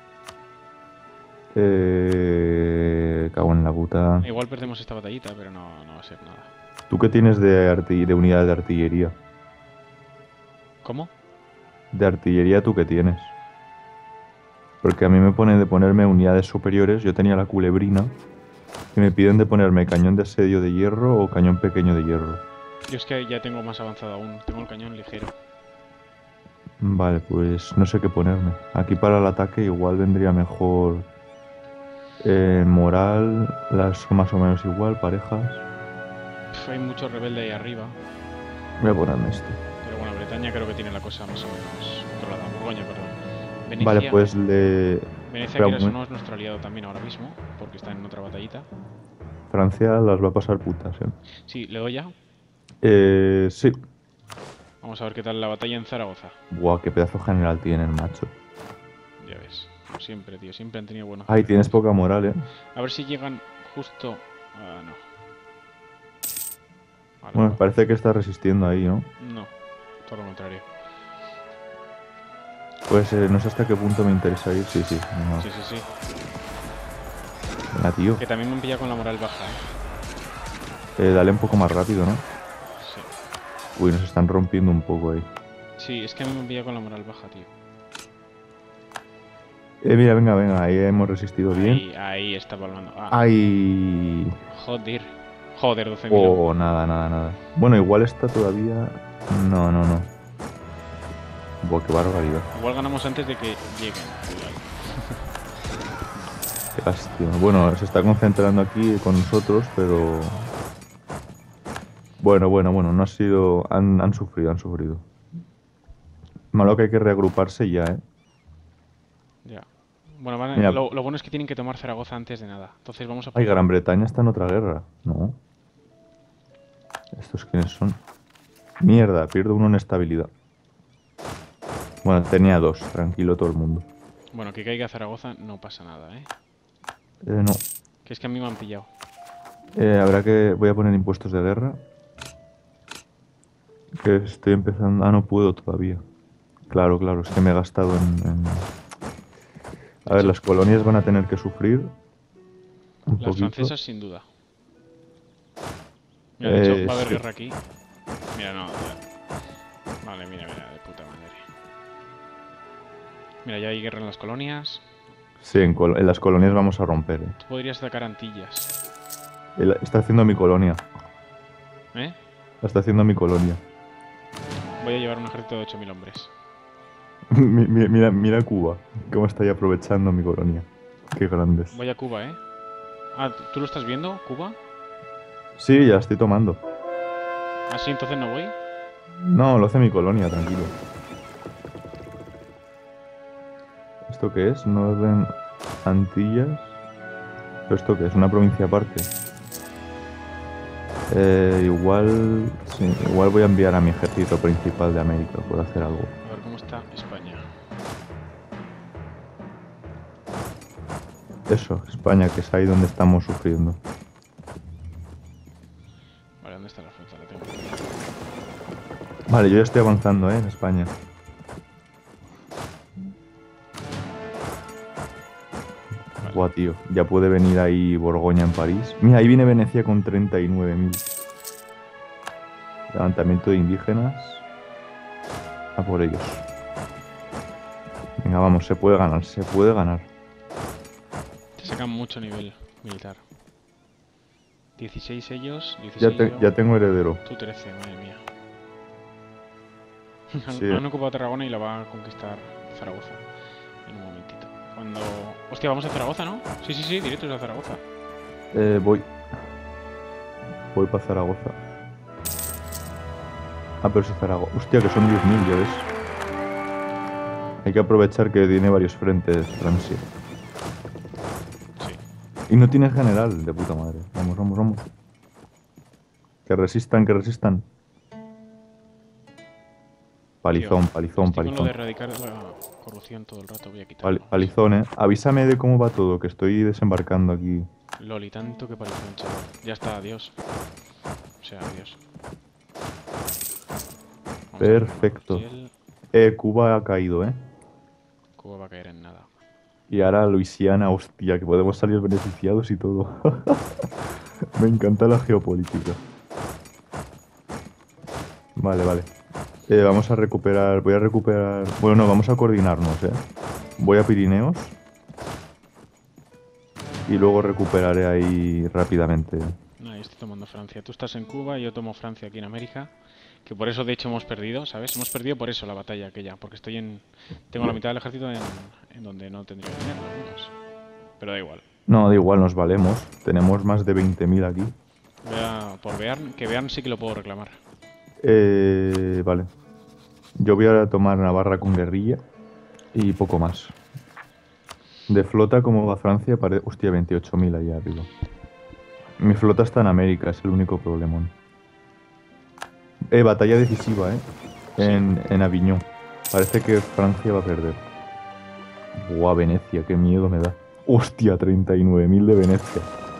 Cago en la puta. Igual perdemos esta batallita, pero no va a ser nada. ¿Tú qué tienes de unidad de artillería? ¿Cómo? ¿De artillería tú qué tienes? Porque a mí me pone de ponerme unidades superiores. Yo tenía la culebrina. Y me piden de ponerme cañón de asedio de hierro o cañón pequeño de hierro. Yo es que ya tengo más avanzado aún. Tengo el cañón ligero. Vale, pues no sé qué ponerme. Aquí para el ataque igual vendría mejor moral, las son más o menos igual, parejas. Hay mucho rebelde ahí arriba. Voy a ponerme esto. Pero bueno, Bretaña creo que tiene la cosa más o menos controlada. Borgoña, perdón. Venecia, Vale, pues le... Venecia, Espera un quieras o momento. no, es nuestro aliado también ahora mismo. Porque está en otra batallita. Francia las va a pasar putas, ¿eh? Sí, le doy ya. Sí. Vamos a ver qué tal la batalla en Zaragoza. Buah, qué pedazo general tienen, macho. Ya ves. Como siempre, tío. Siempre han tenido buenos Ay, tienes generales. poca moral, ¿eh? A ver si llegan justo... Ah, no. Vale, Bueno, no. parece que está resistiendo ahí, ¿no? No, todo lo contrario. Pues no sé hasta qué punto me interesa ir. Sí, sí. Venga, Sí, sí, sí. venga, tío. Que también me han pillado con la moral baja, Dale un poco más rápido, ¿no? Sí. Uy, nos están rompiendo un poco ahí. Sí, es que a mí me han pillado con la moral baja, tío. Mira, venga, venga. Ahí hemos resistido bien. Ahí está palmando. Ah, ¡Ay! joder. Joder, 12.000. Oh, nada, nada, nada. Bueno, igual está todavía... No, no, no. Buah, qué barbaridad. Igual ganamos antes de que lleguen. Igual. Qué lástima. Bueno, se está concentrando aquí con nosotros, pero... Bueno, bueno, bueno, no ha sido... Han sufrido, han sufrido. Malo que hay que reagruparse ya, ¿eh? Ya. Bueno, Mira, lo bueno es que tienen que tomar Zaragoza antes de nada. Entonces vamos a ay, poder... Gran Bretaña está en otra guerra. No. ¿Estos quiénes son? Mierda, pierdo uno en estabilidad. Bueno, tenía dos, tranquilo todo el mundo. Bueno, que caiga Zaragoza no pasa nada, ¿eh? No. Que es que a mí me han pillado. Habrá que... Voy a poner impuestos de guerra. Que estoy empezando... Ah, no puedo todavía. Claro, claro, es que me he gastado en... De A ver, hecho, las colonias van a tener que sufrir un las poquito. francesas sin duda. Mira, de hecho, va a haber Sí. guerra aquí. Mira, no, ya. Vale, mira, mira, de puta madre. Mira, ya hay guerra en las colonias. Sí, en las colonias vamos a romper. Tú podrías atacar Antillas. Está haciendo mi colonia. ¿Eh? La está haciendo mi colonia. Voy a llevar un ejército de 8.000 hombres. Mira, mira Cuba, cómo está ahí aprovechando mi colonia. Qué grandes. Voy a Cuba, ¿eh? Ah, ¿tú lo estás viendo, Cuba? Sí, ya la estoy tomando. Ah, sí, entonces no voy. No, lo hace mi colonia, tranquilo. ¿Esto qué es? Northern Antillas. ¿Pero esto qué es? ¿Una provincia aparte? Igual... Sí, igual voy a enviar a mi ejército principal de América por hacer algo. A ver cómo está España. Eso, España, que es ahí donde estamos sufriendo. Vale, ¿dónde está la flota? La tengo aquí. Vale, yo ya estoy avanzando, en España. Vale. Buah, tío, ya puede venir ahí Borgoña en París. Mira, ahí viene Venecia con 39.000. Levantamiento de indígenas. A por ellos. Venga, vamos, se puede ganar, se puede ganar. Te sacan mucho nivel militar. 16 ellos, 16 Ya, ya tengo heredero. Tú 13, madre mía. Sí. Han ocupado Tarragona y la va a conquistar Zaragoza. En un momentito. Cuando... Hostia, vamos a Zaragoza, ¿no? Sí, sí, sí, directos a Zaragoza. Voy. Voy para Zaragoza. Ah, pero si Zaragoza. Hostia, que son 10.000, ya ves. Hay que aprovechar que tiene varios frentes Francia. Sí. Y no tiene general, de puta madre. Vamos, vamos, vamos. Que resistan, que resistan. Palizón, Tío, palizón, estoy con lo de palizón. erradicar la corrupción todo el rato, voy a quitarlo. Palizón, Avísame de cómo va todo, que estoy desembarcando aquí. Loli, tanto que palizón, chaval. Ya está, adiós. O sea, adiós. Vamos a ver, Perfecto. Martiel. Cuba ha caído, Cuba va a caer en nada. Y ahora Luisiana, hostia, que podemos salir beneficiados y todo. Me encanta la geopolítica. Vale, vale. Vamos a recuperar. Voy a recuperar. Bueno, no, vamos a coordinarnos, Voy a Pirineos. Y luego recuperaré ahí rápidamente. Ahí estoy tomando Francia. Tú estás en Cuba y yo tomo Francia aquí en América. Que por eso, de hecho, hemos perdido, ¿sabes? Hemos perdido por eso la batalla aquella. Porque estoy en... Tengo la mitad del ejército en donde no tendría que tenerlo, vamos. Pero da igual. No, da igual, nos valemos. Tenemos más de 20.000 aquí. Por Bearn, que Bearn sí que lo puedo reclamar. Vale. Yo voy a tomar Navarra con guerrilla. Y poco más. De flota, ¿cómo va Francia? Hostia, 28.000 ahí arriba. Mi flota está en América, es el único problemón. Batalla decisiva, Sí. En Aviñón. Parece que Francia va a perder. Buah, Venecia, qué miedo me da. Hostia, 39.000 de Venecia.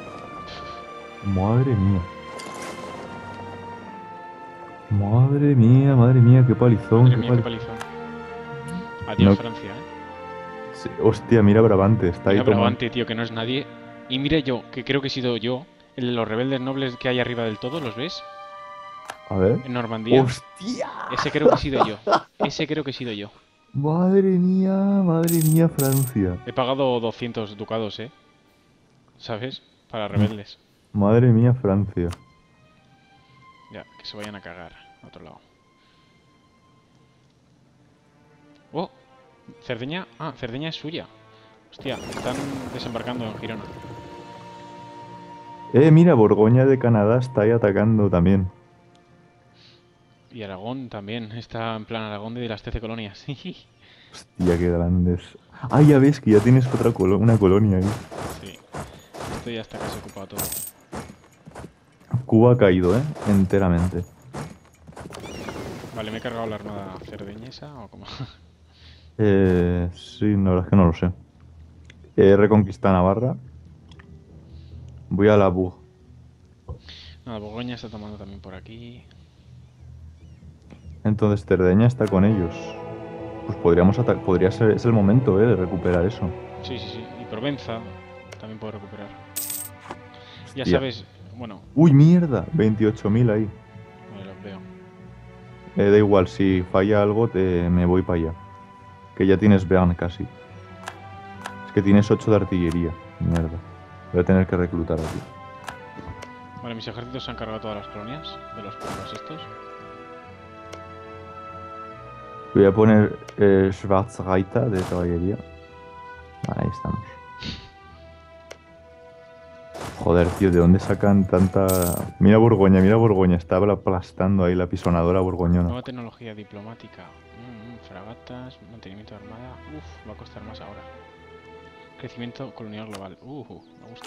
Madre mía. Madre mía, qué palizón, Madre qué mía, qué palizón. palizón. Adiós, No, Francia, ¿eh? sí, hostia, mira Brabante, está ahí Mira tomando. Brabante, tío, que no es nadie. Y mira yo, que creo que he sido yo, el de los rebeldes nobles que hay arriba del todo, ¿los ves? A ver. En Normandía. ¡Hostia! Ese creo que he sido yo. Ese creo que he sido yo. Madre mía, Francia. He pagado 200 ducados, ¿eh? ¿Sabes? Para M- rebeldes. Madre mía, Francia. Ya, que se vayan a cagar a otro lado. Oh, Cerdeña. Ah, Cerdeña es suya. Hostia, están desembarcando en Girona. Mira, Borgoña de Canadá está ahí atacando también. Y Aragón también. Está en plan Aragón de las 13 colonias. Hostia, qué grandes. Ah, ya ves que ya tienes una colonia ahí. Sí, esto ya está casi ocupado todo. Cuba ha caído, enteramente. Vale, me he cargado la armada cerdeñesa o como. Sí, la verdad es que no lo sé. He reconquistado Navarra. Voy a la Bug. Nada, Borgoña está tomando también por aquí. Entonces Cerdeña está con ellos. Pues podríamos podría ser, es el momento, de recuperar eso. Sí, sí, sí. Y Provenza también puedo recuperar. Ya Hostia. sabes, bueno, Uy, mierda, 28.000 ahí. vale, los veo. Da igual, si falla algo, me voy para allá. Que ya tienes Bearn casi. Es que tienes 8 de artillería. Mierda. Voy a tener que reclutar aquí. Vale, mis ejércitos se han cargado todas las colonias de los pueblos estos. Voy a poner Schwarzreiter de caballería. Vale, ahí estamos. Joder, tío, ¿de dónde sacan tanta...? Mira Borgoña, estaba aplastando ahí la pisonadora borgoñona. Nueva tecnología diplomática. Fragatas, mantenimiento de armada. Uf, va a costar más ahora. Crecimiento colonial global. Me gusta.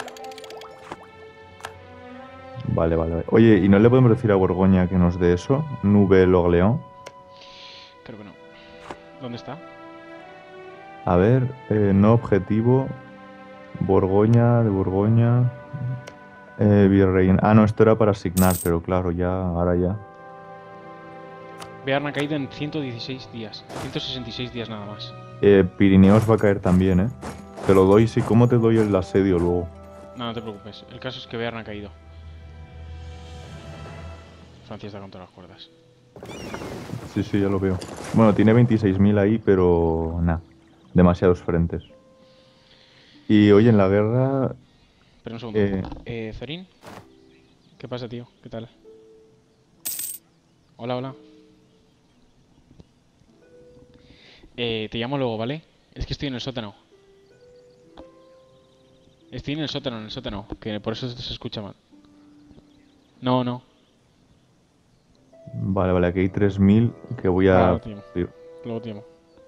Vale. Oye, ¿y no le podemos decir a Borgoña que nos dé eso? Nouvelle-Orléans. Creo que no. ¿Dónde está? A ver, no objetivo. Borgoña, de Borgoña. Virreina. Ah, no, esto era para asignar, pero claro, ahora ya. Bearn ha caído en 116 días. 166 días nada más. Pirineos va a caer también, ¿eh? Te lo doy, sí, ¿cómo te doy el asedio luego? No, no te preocupes. El caso es que Bearn ha caído. Francia está con todas las cuerdas. Sí, ya lo veo. Bueno, tiene 26.000 ahí, pero nada, demasiados frentes. Y hoy en la guerra, Espera un segundo. eh, Zorín. ¿Qué pasa, tío? ¿Qué tal? Hola, hola. Te llamo luego, ¿vale? Es que estoy en el sótano. Estoy en el sótano. Que por eso se escucha mal. No, no. vale, aquí hay 3.000 que voy Vale, a... luego te llamo. sí. Luego te llamo.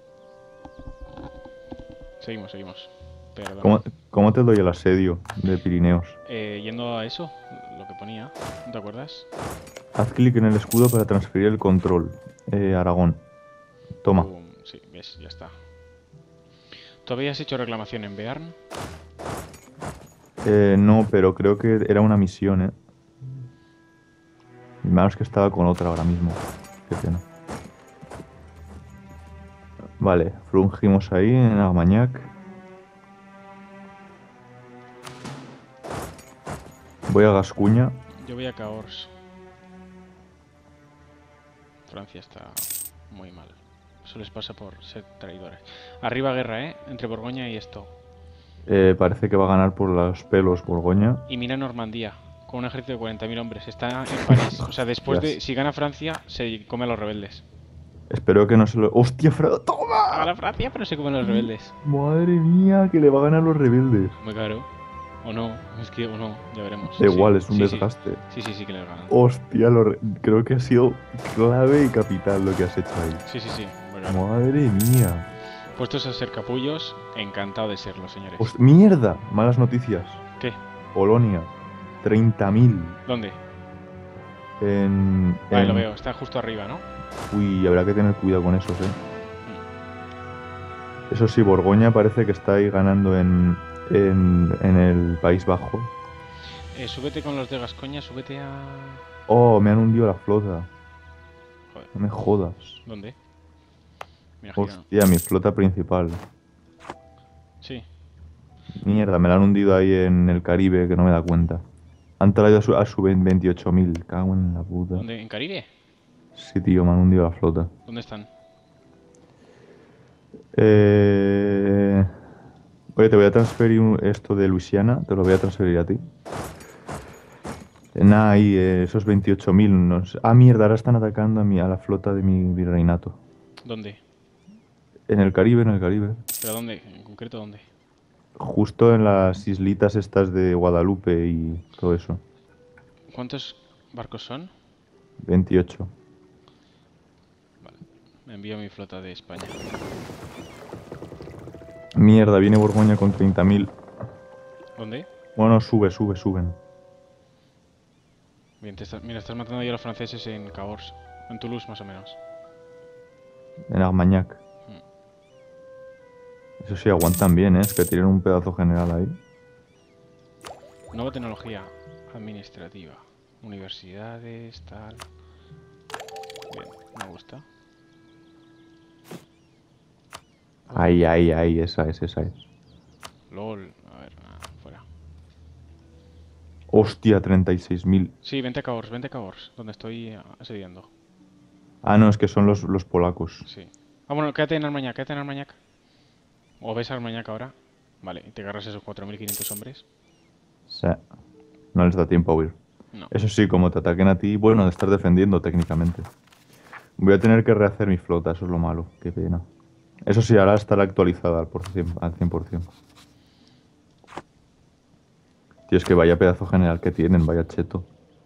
Seguimos. Perdona. ¿Cómo te doy el asedio de Pirineos? Yendo a eso, lo que ponía. ¿No te acuerdas? Haz clic en el escudo para transferir el control. Aragón. Toma. Sí, ves, ya está. ¿Tú habías hecho reclamación en Bearn? No, pero creo que era una misión, ¿eh? Menos que estaba con otra ahora mismo. Qué pena. Vale, frungimos ahí en Armagnac. Voy a Gascuña. Yo voy a Cahors. Francia está muy mal. Eso les pasa por ser traidores. Arriba guerra, ¿eh? Entre Borgoña y esto. Parece que va a ganar por los pelos Borgoña. Y mira Normandía, con un ejército de 40.000 hombres. Está en París. O sea, después de... Si gana Francia, se come a los rebeldes. Espero que no se lo... ¡Hostia, ¡Toma! Gana Francia, pero se comen a los rebeldes. Madre mía, que le va a ganar a los rebeldes. Muy caro. O no, es que o no, ya veremos. Da igual, es un sí, desgaste. Sí, que les ganan. Hostia, creo que ha sido clave y capital lo que has hecho ahí. Sí, muy caro. Madre mía. Puestos a ser capullos, encantado de serlo, señores. ¡Mierda! Malas noticias. ¿Qué? Polonia. 30.000. ¿Dónde? En... Vale, lo veo, está justo arriba, ¿no? Uy, habrá que tener cuidado con esos, Eso sí, Borgoña parece que está ahí ganando en el País Bajo. Súbete con los de Gascoña, súbete a... Oh, me han hundido la flota. Joder, No me jodas. ¿dónde? Mira, giro. Hostia, mi flota principal. Sí. Mierda, me la han hundido ahí en el Caribe que no me da cuenta. Han traído a su 28.000. Cago en la puta. ¿Dónde? ¿En Caribe? Sí, tío, me han hundido la flota. ¿Dónde están? Eh... Oye, te voy a transferir esto de Luisiana. Te lo voy a transferir a ti. Nada, ahí, esos 28.000. Ah, mierda, ahora están atacando a la flota de mi virreinato. ¿Dónde? En el Caribe, en el Caribe. ¿Pero dónde? ¿En concreto dónde? Justo en las islitas estas de Guadalupe y todo eso. ¿Cuántos barcos son? 28. Vale. Me envío mi flota de España. Mierda, viene Borgoña con 30.000. ¿Dónde? Bueno, suben. Bien, mira, estás matando ya a los franceses en Cahors. En Toulouse, más o menos. En Armagnac. Mm. Eso sí, aguantan bien, ¿eh? Es que tienen un pedazo general ahí. Nueva tecnología administrativa. Universidades, tal. Bien, me gusta. Ahí, esa es. LOL, a ver, nada, fuera. Hostia, 36.000. Sí, vente a Cahors, donde estoy asediando. Ah, no, es que son los polacos. Sí. Ah, bueno, quédate en Armañac, quédate en Armañac. ¿O ves a Armañac ahora? Vale, y te agarras esos 4.500 hombres. O sea, no les da tiempo a huir. No. Eso sí, como te ataquen a ti, bueno, de estar defendiendo técnicamente. Voy a tener que rehacer mi flota, eso es lo malo. Qué pena. Eso sí, ahora estará actualizada al 100%. Tío, es que vaya pedazo general que tienen, vaya cheto.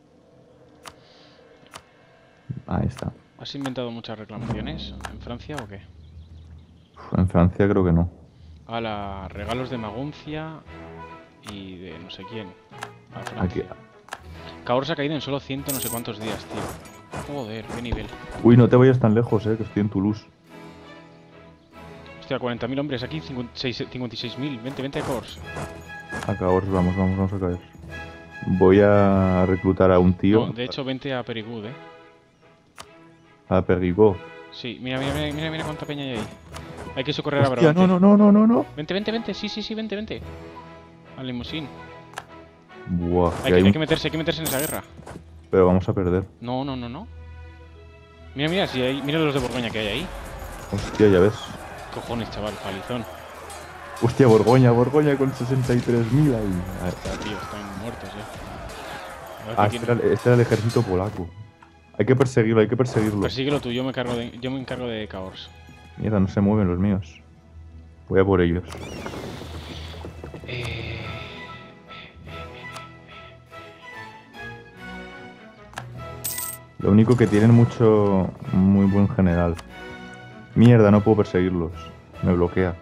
Ahí está. ¿Has inventado muchas reclamaciones en Francia o qué? En Francia creo que no. A regalos de Maguncia y de no sé quién. A Aquí. Francia. Cahors ha caído en solo 100 no sé cuántos días, tío. Joder, qué nivel. Uy, no te vayas tan lejos, que estoy en Toulouse. Hostia, 40.000 hombres aquí, 56.000. Vente a Cahors. Acá, ahora vamos a caer. Voy a reclutar a un tío. No, de hecho, vente a Perigud, A Perrigot. Sí, mira cuánta peña hay ahí. Hay que socorrer a Hostia, Brabante. no. Vente. Sí, vente. Al limusín. Buah, Hay que meterse en esa guerra. Pero vamos a perder. No. Mira, mira los de Borgoña que hay ahí. Hostia, ya ves. Cojones, chaval, palizón. Hostia, Borgoña con 63.000 ahí. Tío, están muertos ya. A ver Ah, qué este era el ejército polaco. Hay que perseguirlo. Persíguelo tú, yo me encargo de Cahors. Mierda, no se mueven los míos. Voy a por ellos. Lo único que tienen muy buen general. Mierda, no puedo perseguirlos. Me bloquea.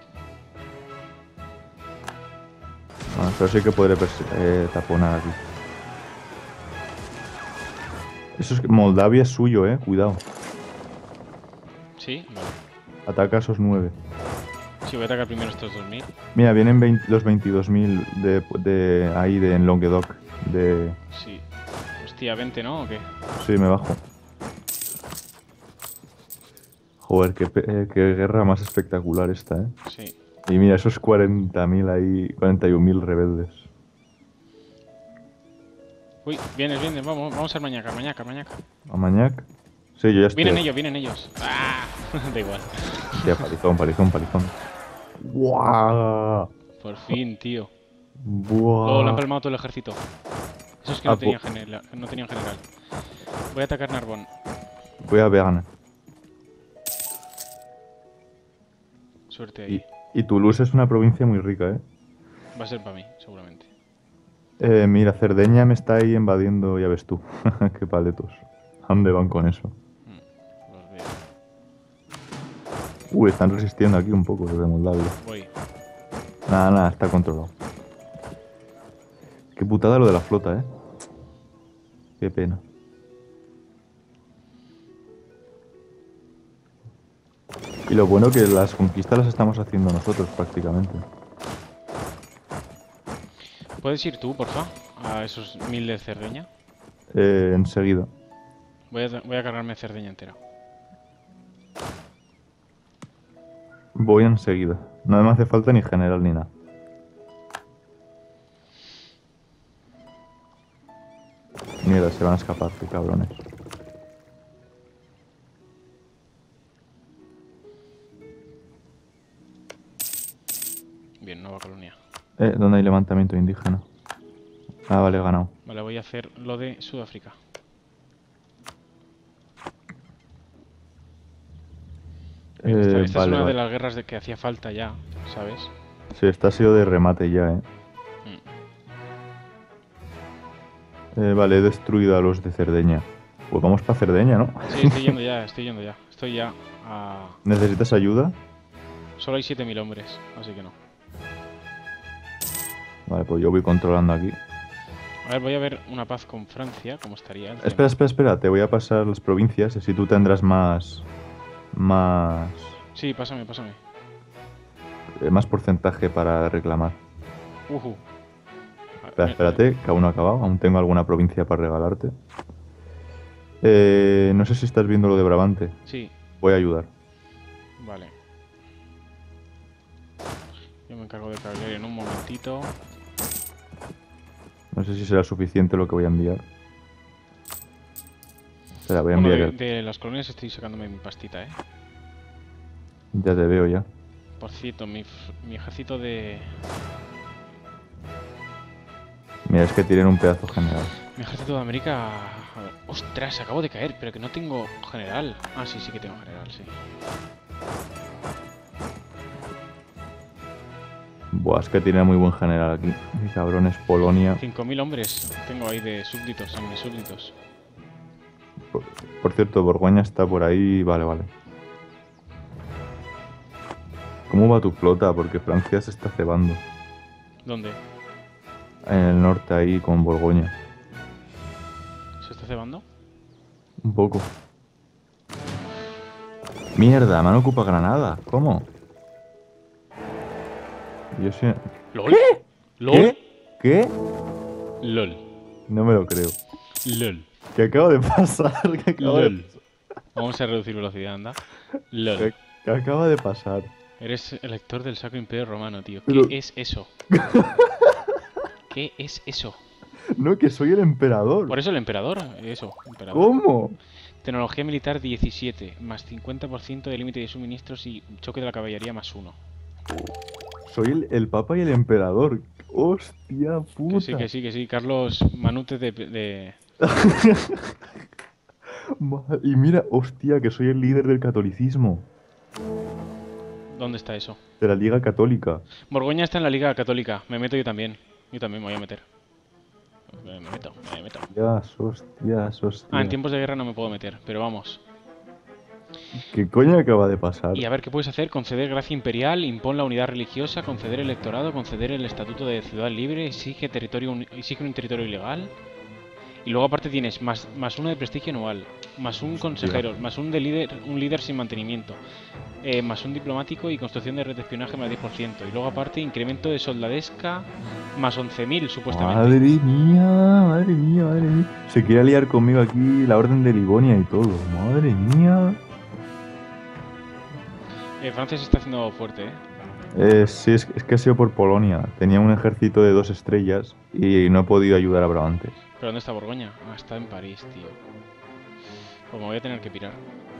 Pero sí que podré taponar aquí. Eso es Moldavia es suyo, cuidado. Sí, vale. Ataca a esos 9. Sí, voy a atacar primero estos 2.000. Mira, vienen los 22.000 de ahí, en Languedoc. Sí. Hostia, 20, ¿no? ¿O qué? Sí, me bajo. Joder, qué guerra más espectacular esta, Sí. Y mira, esos 40.000 ahí, 41.000 rebeldes. Uy, vienes, vamos a Armañac. ¿A Mañac? Sí, yo ya estoy. Vienen ellos. ¡Ah! Da igual. Hostia, palizón. ¡Guau! Por fin, tío. ¡Buah! Oh, le han palmado todo el ejército. Eso es que Ah, no tenían general. Voy a atacar Narbonne. Voy a Bearn. Suerte ahí. Y Toulouse es una provincia muy rica, Va a ser para mí, seguramente. Mira, Cerdeña me está ahí invadiendo, ya ves tú. Qué paletos. ¿A dónde van con eso? Los veo. Están resistiendo aquí un poco los de Moldavia. Voy. Nada, está controlado. Qué putada lo de la flota, Qué pena. Y lo bueno que las conquistas las estamos haciendo nosotros prácticamente. ¿Puedes ir tú, porfa? A esos 1.000 de Cerdeña. Enseguida. Voy a cargarme Cerdeña entera. Voy enseguida. No me hace falta ni general ni nada. Mierda, se van a escapar, qué cabrones. Bien, nueva colonia. ¿Dónde hay levantamiento indígena? Ah, vale, he ganado. Vale, voy a hacer lo de Sudáfrica. Bien, esta es Vale, una de vale. las guerras de que hacía falta ya, ¿sabes? Sí, esta ha sido de remate ya, Vale, he destruido a los de Cerdeña. Pues vamos para Cerdeña, ¿no? Sí, estoy yendo ya, estoy yendo ya. Estoy ya a... ¿Necesitas ayuda? Solo hay 7000 hombres, así que no. Vale, pues yo voy controlando aquí. A ver, voy a ver una paz con Francia, cómo estaría el Espera, tema. espera, espera. Te voy a pasar las provincias, así tú tendrás más, Sí, pásame, pásame. más porcentaje para reclamar. Ujú. Espera, espérate, que aún no ha acabado. Aún tengo alguna provincia para regalarte. No sé si estás viendo lo de Brabante. Sí, Voy a ayudar. vale. Yo me encargo de caballería en un momentito. No sé si será suficiente lo que voy a enviar. Espera, voy a Bueno, enviar de las colonias estoy sacándome mi pastita, ¿eh? Ya te veo ya. Por cierto, mi ejército de... Mira, es que tienen un pedazo general. Mi ejército de América... A ver, ostras, acabo de caer, pero que no tengo general. Ah, sí, sí que tengo general, sí. Buah, es que tiene muy buen general aquí. Mi cabrón es Polonia. 5000 hombres tengo ahí de súbditos, en mis súbditos. Por, por cierto, Borgoña está por ahí. Vale, vale. ¿Cómo va tu flota? Porque Francia se está cebando. ¿Dónde? En el norte ahí con Borgoña. ¿Se está cebando? Un poco. Mierda, me han ocupado Granada. ¿Cómo? Yo sé... ¿LOL? ¿LOL? ¿Qué? ¿Qué? LOL. No me lo creo. LOL. ¿Qué acaba de pasar? ¿Qué acaba de LOL. Vamos a reducir velocidad, anda. LOL. ¿Qué acaba de pasar? Eres elector del Sacro Imperio Romano, tío. Pero- ¿Qué es eso? ¿Qué es eso? No, que soy el emperador. Por eso el emperador, eso, emperador. ¿Cómo? Tecnología militar 17, más 50% de límite de suministros y choque de la caballería más 1. Soy el papa y el emperador. Hostia puta. Que sí, que sí, que sí. Carlos Manute de... Y mira, hostia, que soy el líder del catolicismo. ¿Dónde está eso? De la Liga Católica. Borgoña está en la Liga Católica. Me meto yo también. Yo también me voy a meter. Me meto, me meto. Hostias, hostias. Ah, en tiempos de guerra no me puedo meter, pero vamos. ¿Qué coño acaba de pasar? Y a ver qué puedes hacer: conceder gracia imperial, impon la unidad religiosa, conceder electorado, conceder el estatuto de ciudad libre, exige exige un territorio ilegal. Y luego aparte tienes más 1 de prestigio anual, más un consejero, más un líder sin mantenimiento, más un diplomático y construcción de red de espionaje más 10%. Y luego aparte incremento de soldadesca más 11.000 supuestamente. Madre mía, madre mía, madre mía. Se quiere liar conmigo aquí la Orden de Livonia y todo. Madre mía. Francia se está haciendo fuerte, ¿eh? Sí, es que ha sido por Polonia. Tenía un ejército de 2 estrellas y no he podido ayudar a Brabante. ¿Pero dónde está Borgoña? Ah, está en París, tío. Pues me voy a tener que pirar.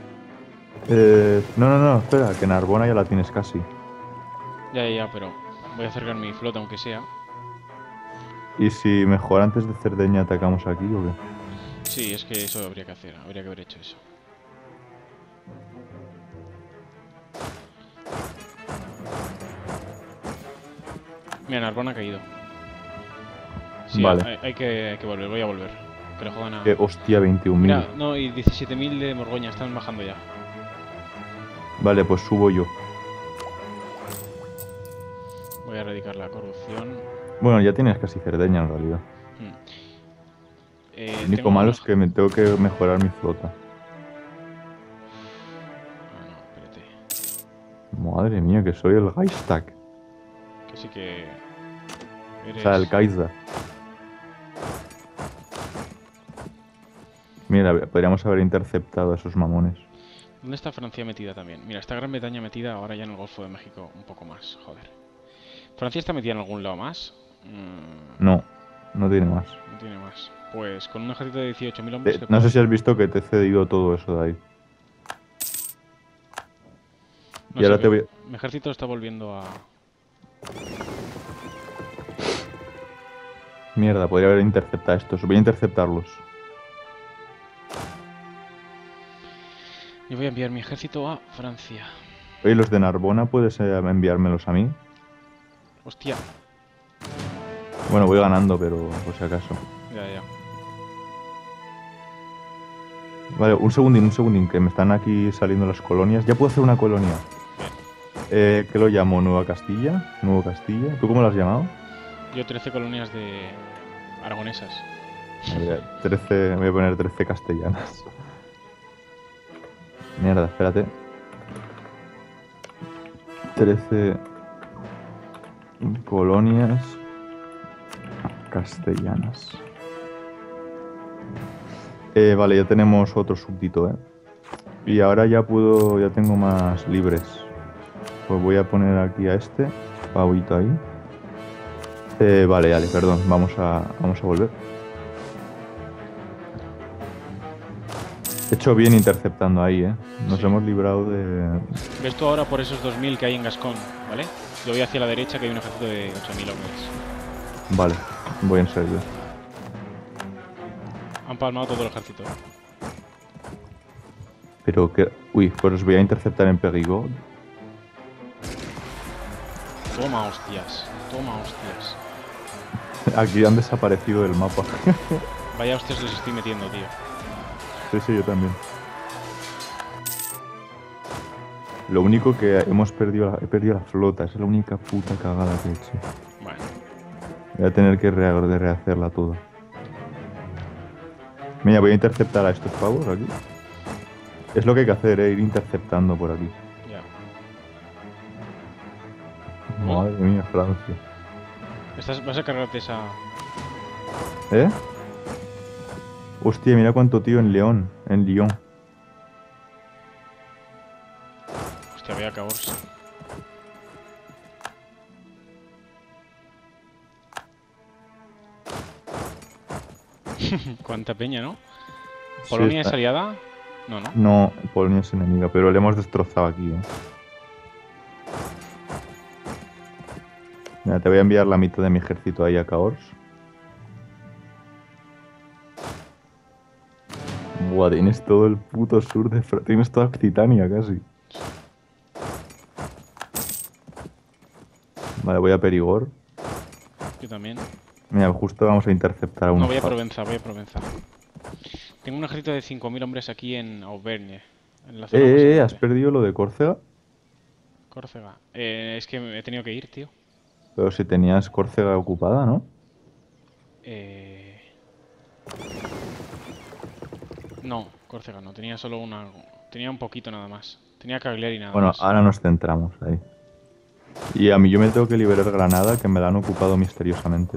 No, espera, que Narbona ya la tienes casi. Ya, pero voy a acercar mi flota aunque sea. ¿Y si mejor antes de Cerdeña atacamos aquí o qué? Sí, es que eso habría que hacer, habría que haber hecho eso. Mira, Narbona ha caído. Sí, Vale. hay que volver, voy a volver. Que le jodan a... Hostia, 21.000. Mira, no, y 17.000 de Borgoña, están bajando ya. Vale, pues subo yo. Voy a erradicar la corrupción. Bueno, ya tienes casi Cerdeña en realidad. Lo único malo es que me tengo que mejorar mi flota. Ah, no, espérate. Madre mía, que soy el Reichstag. Que sí que... O sea, el Kaiser. Mira, podríamos haber interceptado a esos mamones. ¿Dónde está Francia metida también? Mira, está Gran Bretaña metida ahora ya en el Golfo de México un poco más, joder. ¿Francia está metida en algún lado más? No, no tiene más. No tiene más. Pues con un ejército de 18.000 hombres, ¿qué No puedo sé si has hacer? visto que te he cedido todo eso de ahí. No Y sé, ahora te pero voy... mi ejército está volviendo a... Mierda, podría haber interceptado estos. Voy a interceptarlos. Y voy a enviar mi ejército a Francia. Oye, los de Narbona, ¿puedes enviármelos a mí? Hostia. Bueno, voy ganando, pero por si acaso. Ya, ya. Vale, un segundín, que me están aquí saliendo las colonias. Ya puedo hacer una colonia. Bien. ¿Qué lo llamo? ¿Nueva Castilla? ¿Nuevo Castilla? ¿Tú cómo lo has llamado? Yo 13 colonias de aragonesas. Voy a poner 13 castellanas. Mierda, espérate. 13 colonias castellanas. Vale, ya tenemos otro súbdito, ¿eh? Y ahora ya tengo más libres. Pues voy a poner aquí a este pavito ahí. Vale, perdón, vamos a volver. He hecho bien interceptando ahí, ¿eh? Nos Sí. hemos librado de... Ves tú ahora por esos 2.000 que hay en Gascón, ¿vale? Yo voy hacia la derecha que hay un ejército de 8.000 hombres. Vale, voy en serio. Han palmado todo el ejército. Pero que... Uy, pues os voy a interceptar en Périgord. Toma hostias. Toma hostias. Aquí han desaparecido del mapa. Vaya hostias les estoy metiendo, tío. Sí, yo también. Lo único que he perdido la flota, es la única puta cagada que he hecho. Bueno. Voy a tener que rehacerla toda. Mira, voy a interceptar a estos pavos aquí. Es lo que hay que hacer, ir interceptando por aquí. Ya. Madre mía, Francia. Vas a cargarte esa... ¿Eh? Hostia, mira cuánto tío en León, en Lyon. Hostia, voy a caos. Cuánta peña, ¿no? Sí, ¿Polonia es aliada? No, no. No, Polonia es enemiga, pero le hemos destrozado aquí, ¿eh? Mira, te voy a enviar la mitad de mi ejército ahí a Cahors. Buah, tienes todo el puto sur de Francia. Tienes toda Occitania casi. Vale, voy a Perigord. Yo también. Mira, justo vamos a interceptar a No, unos voy a pavos. Provenza, voy a Provenza. Tengo un ejército de 5.000 hombres aquí en Auvergne, en la zona más al ¿Has norte. perdido lo de Córcega? Córcega. Es que me he tenido que ir, tío. Pero si tenías Córcega ocupada, ¿no? Eh... No, Córcega no. Tenía solo una... Tenía un poquito nada más. Tenía Cagliari nada Bueno, más. ahora nos centramos ahí. Y a mí yo me tengo que liberar Granada, que me la han ocupado misteriosamente.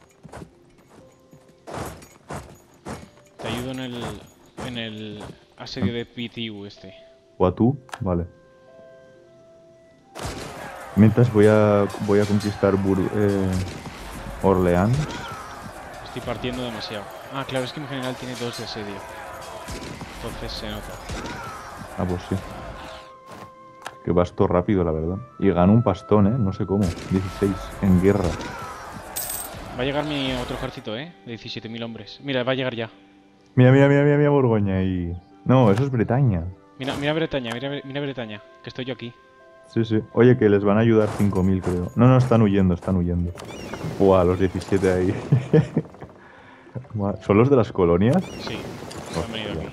Te ayudo en el asedio de PTU este. Poitou, vale. Mientras voy a conquistar Orleans. Estoy partiendo demasiado. Ah, claro, es que mi general tiene 2 de asedio. Entonces se nota. Ah, pues sí. Que vas todo rápido, la verdad. Y gano un pastón, ¿eh? No sé cómo. 16 en guerra. Va a llegar mi otro ejército, ¿eh? De 17.000 hombres. Mira, va a llegar ya. Mira, Borgoña y... No, eso es Bretaña. Mira Bretaña, mira Bretaña, que estoy yo aquí. Sí. Oye, que les van a ayudar 5.000, creo. No, están huyendo. Buah, los 17 ahí. ¿Son los de las colonias? Sí, han venido aquí.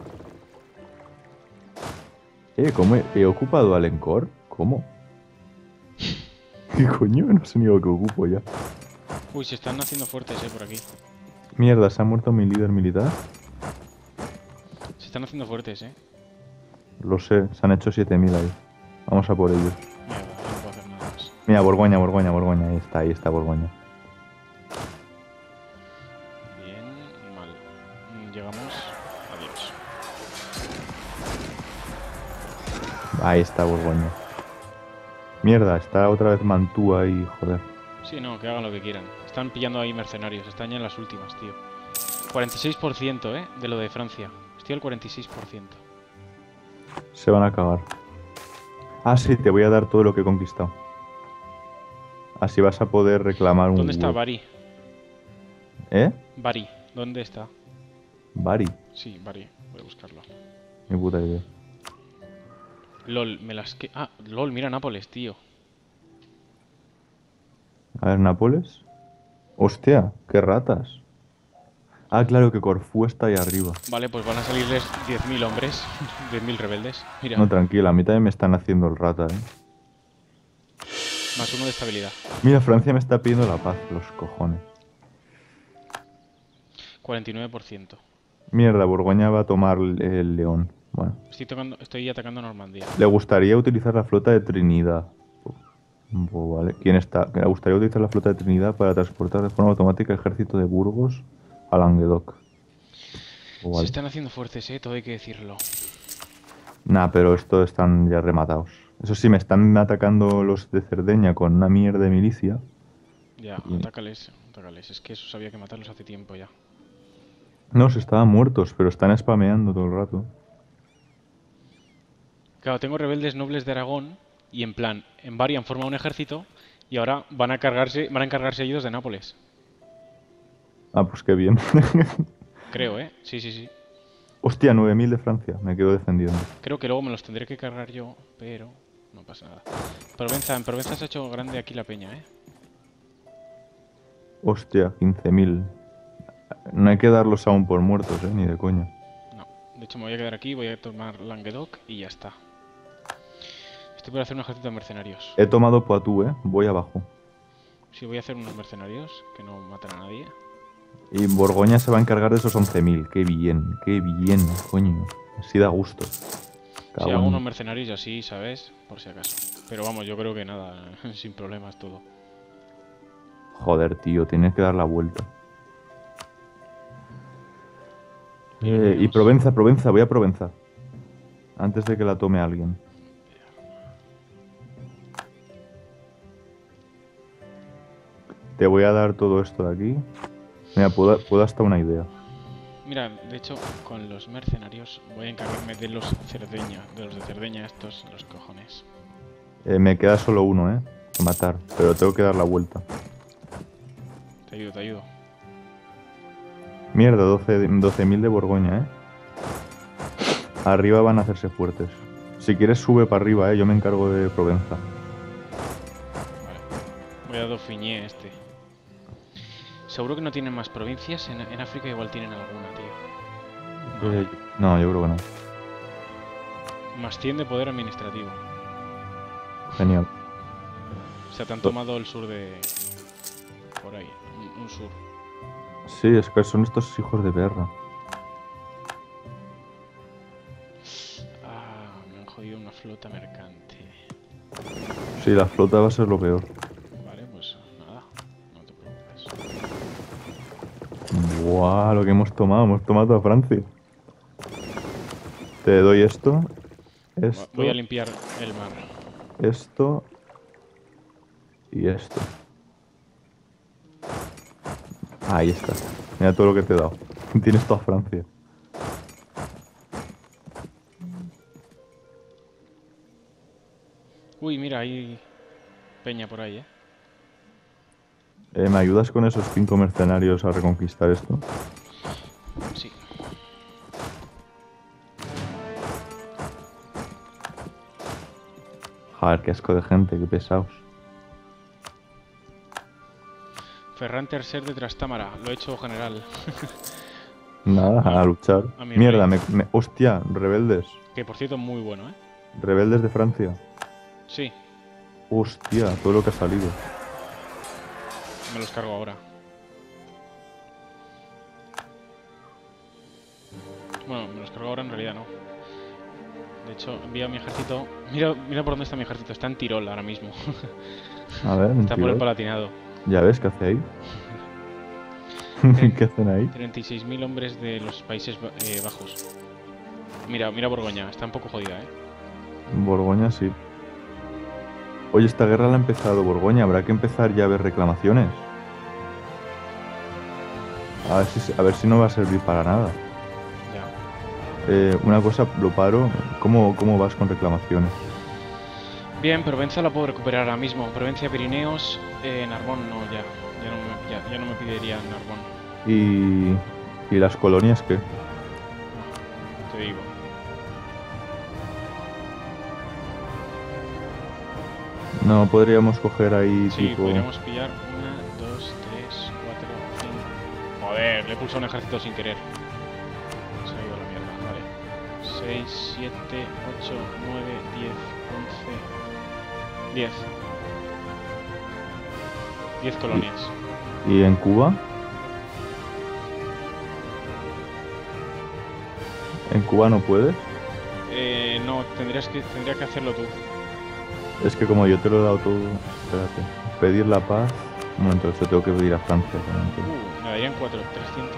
¿Cómo he ocupado Alencore? ¿Cómo? ¿Qué coño? No sé ni lo que ocupo ya. Uy, se están haciendo fuertes, por aquí. Mierda, ¿se ha muerto mi líder militar? Se están haciendo fuertes, Lo sé, se han hecho 7.000 ahí. Vamos a por ellos. Mierda, no puedo hacer nada más. Mira, Borgoña. Ahí está Borgoña. Bien, mal. Llegamos. Adiós. Ahí está Borgoña. Mierda, está otra vez Mantua ahí, joder. Sí, no, que hagan lo que quieran. Están pillando ahí mercenarios. Están ya en las últimas, tío. 46%, de lo de Francia. Estoy al 46%. Se van a acabar. Ah, sí, te voy a dar todo lo que he conquistado. Así vas a poder reclamar un ¿Dónde está huevo. Bari? ¿Eh? Bari, ¿dónde está? Bari. Sí, Bari. Voy a buscarlo. Ni puta idea. LOL, me las que... Ah, LOL, mira Nápoles, tío. A ver, Nápoles. Hostia, qué ratas. Ah, claro que Corfú está ahí arriba. Vale, pues van a salirles 10.000 hombres. 10.000 rebeldes. Mira, No, tranquila, a mí también me están haciendo el rata, ¿eh? más uno de estabilidad. Mira, Francia me está pidiendo la paz, los cojones. 49%. Mierda, Borgoña va a tomar el León. Bueno. Estoy atacando a Normandía. Le gustaría utilizar la flota de Trinidad. Vale. ¿Quién está? Le gustaría utilizar la flota de Trinidad para transportar de forma automática el ejército de Burgos a Languedoc. Se Vale. están haciendo fuertes, todo hay que decirlo. Nah, pero estos están ya rematados. Eso sí, me están atacando los de Cerdeña con una mierda de milicia. Ya, Y... atácales, atácales. Es que esos había que matarlos hace tiempo ya. No, se estaban muertos, pero están spameando todo el rato. Claro, tengo rebeldes nobles de Aragón y en plan, en Bari han formado un ejército y ahora van a encargarse ellos de Nápoles. Ah, pues qué bien. Creo, ¿eh? Sí, sí, sí. Hostia, 9000 de Francia. Me quedo defendiendo. Creo que luego me los tendré que cargar yo, pero no pasa nada. En Provenza se ha hecho grande aquí la peña, ¿eh? Hostia, 15000. No hay que darlos aún por muertos, ni de coña. No. De hecho, me voy a quedar aquí, voy a tomar Languedoc y ya está. Estoy por hacer un ejército de mercenarios. He tomado Poitou, voy abajo. Sí, voy a hacer unos mercenarios que no matan a nadie. Y Borgoña se va a encargar de esos 11000. Qué bien, coño. Así da gusto. Si hago unos mercenarios y así, ¿sabes? Por si acaso. Pero vamos, yo creo que nada, sin problemas todo. Joder, tío, tienes que dar la vuelta. Y Provenza, voy a Provenza. Antes de que la tome alguien. Te voy a dar todo esto de aquí. Mira, puedo hasta una idea. Mira, de hecho, con los mercenarios voy a encargarme de los de Cerdeña estos, los cojones. Me queda solo uno, que matar. Pero tengo que dar la vuelta. Te ayudo, te ayudo. Mierda, 12.000 de Borgoña, Arriba van a hacerse fuertes. Si quieres sube para arriba, yo me encargo de Provenza. Vale. Voy a Dauphiné este. Seguro que no tienen más provincias. En África igual tienen alguna, tío. No, yo creo que no. Más 100 de poder administrativo. Genial. O sea, te han tomado el sur de... Por ahí, un sur. Sí, es que son estos hijos de perra. Ah, me han jodido una flota mercante. Sí, la flota va a ser lo peor. Vale, pues nada, no te preocupes. Buah, lo que hemos tomado toda Francia. Te doy esto, Voy a limpiar el mar. esto y esto. Ahí está. Mira todo lo que te he dado. Tienes toda Francia. Uy, mira, hay peña por ahí, ¿Me ayudas con esos 5 mercenarios a reconquistar esto? Sí. Joder, qué asco de gente, qué pesados. Ferran III de Trastámara, lo he hecho general. Nada, a luchar. A mi Mierda, rey. hostia, rebeldes. Que por cierto, muy bueno, Rebeldes de Francia. Sí, Hostia, todo lo que ha salido. me los cargo ahora. Bueno, me los cargo ahora en realidad no. De hecho, envío mi ejército... Mira por dónde está mi ejército. Está en Tirol ahora mismo. A ver, Está por el Palatinado. Ya ves, ¿qué hace ahí? ¿Qué hacen ahí? 36.000 hombres de los Países Bajos. Mira Borgoña. Está un poco jodida, Borgoña sí. Oye, esta guerra la ha empezado Borgoña. Habrá que empezar ya a ver reclamaciones. A ver si no va a servir para nada. Ya. Una cosa, lo paro. ¿Cómo vas con reclamaciones? Bien, Provenza la puedo recuperar ahora mismo. Provincia Pirineos, Narbón no, ya. Ya no me pediría Narbón. ¿Y las colonias qué? Te digo. No podríamos coger ahí Sí, tipo... podríamos pillar 1, 2, 3, 4, 5. Joder, le he pulsado un ejército sin querer. Se ha ido a la mierda, vale. 6, 7, 8, 9, 10, 11. 10. 10 colonias. ¿Y en Cuba? ¿En Cuba no puedes? No, tendría que hacerlo tú. Es que como yo te lo he dado todo... Espérate. Pedir la paz... Un momento, esto tengo que pedir a Francia. Me darían 300.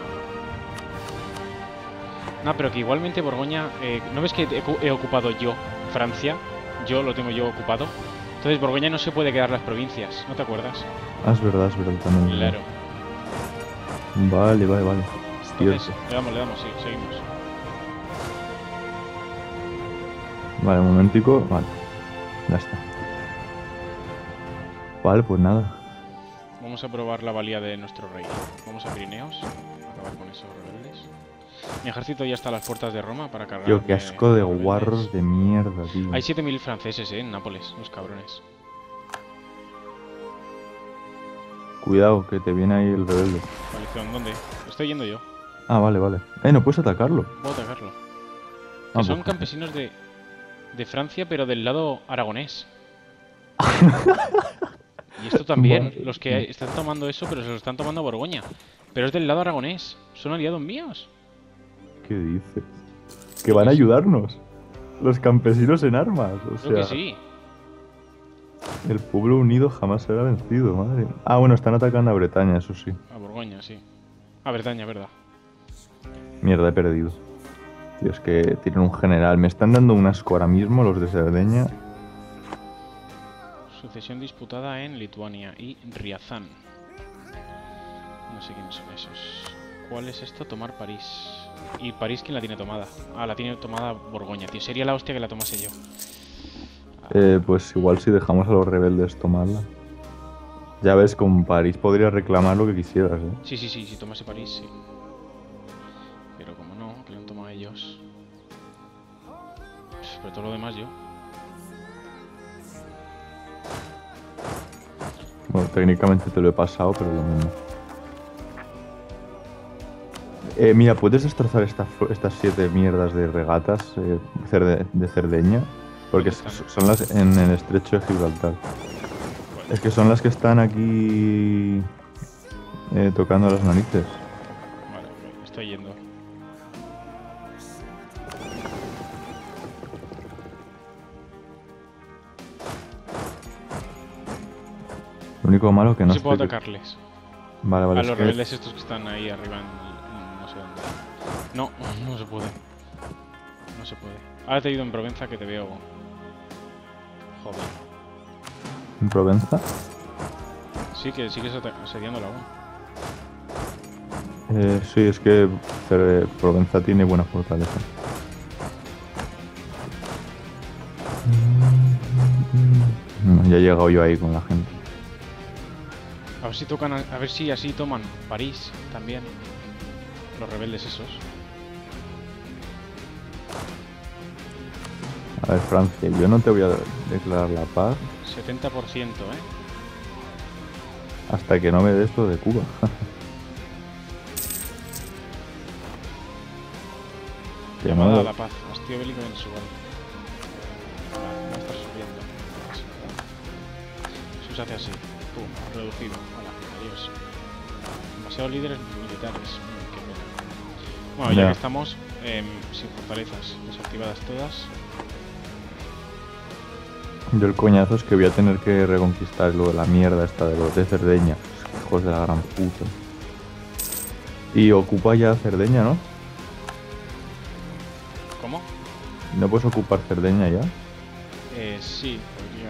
No. No, pero que igualmente Borgoña... ¿no ves que he ocupado yo Francia? Yo lo tengo yo ocupado. Entonces Borgoña no se puede quedar las provincias, ¿no te acuerdas? Es verdad también. Claro. Vale. Entonces, le damos, sí, seguimos. Vale, un momentico. Vale. Ya está. Vale, pues nada. Vamos a probar la valía de nuestro rey. Vamos a Pirineos. Acabar con esos rebeldes. Mi ejército ya está a las puertas de Roma para cargar. Tío, qué asco de guarros de mierda, tío. Hay 7000 franceses, en Nápoles, los cabrones. Cuidado, que te viene ahí el rebelde. Coalición, ¿dónde? Estoy yendo yo. Ah, vale. No puedes atacarlo. Puedo atacarlo. Ah, Son pues. campesinos de Francia, pero del lado aragonés. Y esto también, Vale. los que están tomando eso, pero se lo están tomando a Borgoña. Pero es del lado aragonés. Son aliados míos. ¿Qué dices? Que van a ayudarnos. Los campesinos en armas. O Creo que sea, sí. el pueblo unido jamás será vencido, madre. Ah, bueno, están atacando a Bretaña, eso sí. A Borgoña, sí. A Bretaña, verdad. Mierda, he perdido. Tío, es que tienen un general. Me están dando un asco ahora mismo los de Cerdeña. Sucesión disputada en Lituania y Riazán. No sé quiénes son esos. ¿Cuál es esto? Tomar París. ¿Y París quién la tiene tomada? Ah, la tiene tomada Borgoña, tío. Sería la hostia que la tomase yo. Pues igual si dejamos a los rebeldes tomarla. Ya ves, con París podrías reclamar lo que quisieras, ¿eh? Sí, si tomase París, sí. Pero como no, que lo han tomado ellos. Pero todo lo demás yo. Bueno, técnicamente te lo he pasado, pero lo mismo. Mira, ¿puedes destrozar estas 7 mierdas de regatas de Cerdeña? Porque son las en el estrecho de Gibraltar. Es que son las que están aquí tocando las narices. Vale, ok, estoy yendo. Lo único malo que no Sí puedo estoy... atacarles. Vale, A es los que- rebeldes estos que están ahí arriba en no sé dónde. No, no se puede. No se puede. Ahora te he ido en Provenza que te veo. Joder. ¿En Provenza? Sí que sigues asediándola aún. Sí, es que Provenza tiene buena fortaleza. Ya he llegado yo ahí con la gente. A ver si tocan, a ver si así toman París también. Los rebeldes esos. A ver, Francia, yo no te voy a declarar la paz 70%, hasta que no me des lo de Cuba. Llamada a la paz. Hastío bélico mensual. Vale, va a estar subiendo. Eso se hace así. Pum, reducido. Hola, adiós. Demasiados líderes militares. Qué pena. Bueno, ya Ya. que estamos sin fortalezas desactivadas todas. Yo el coñazo es que voy a tener que reconquistar lo de la mierda esta de los de Cerdeña. Hijos de la gran puta. Y ocupa ya Cerdeña, ¿no? ¿Cómo? ¿No puedes ocupar Cerdeña ya? Sí, podría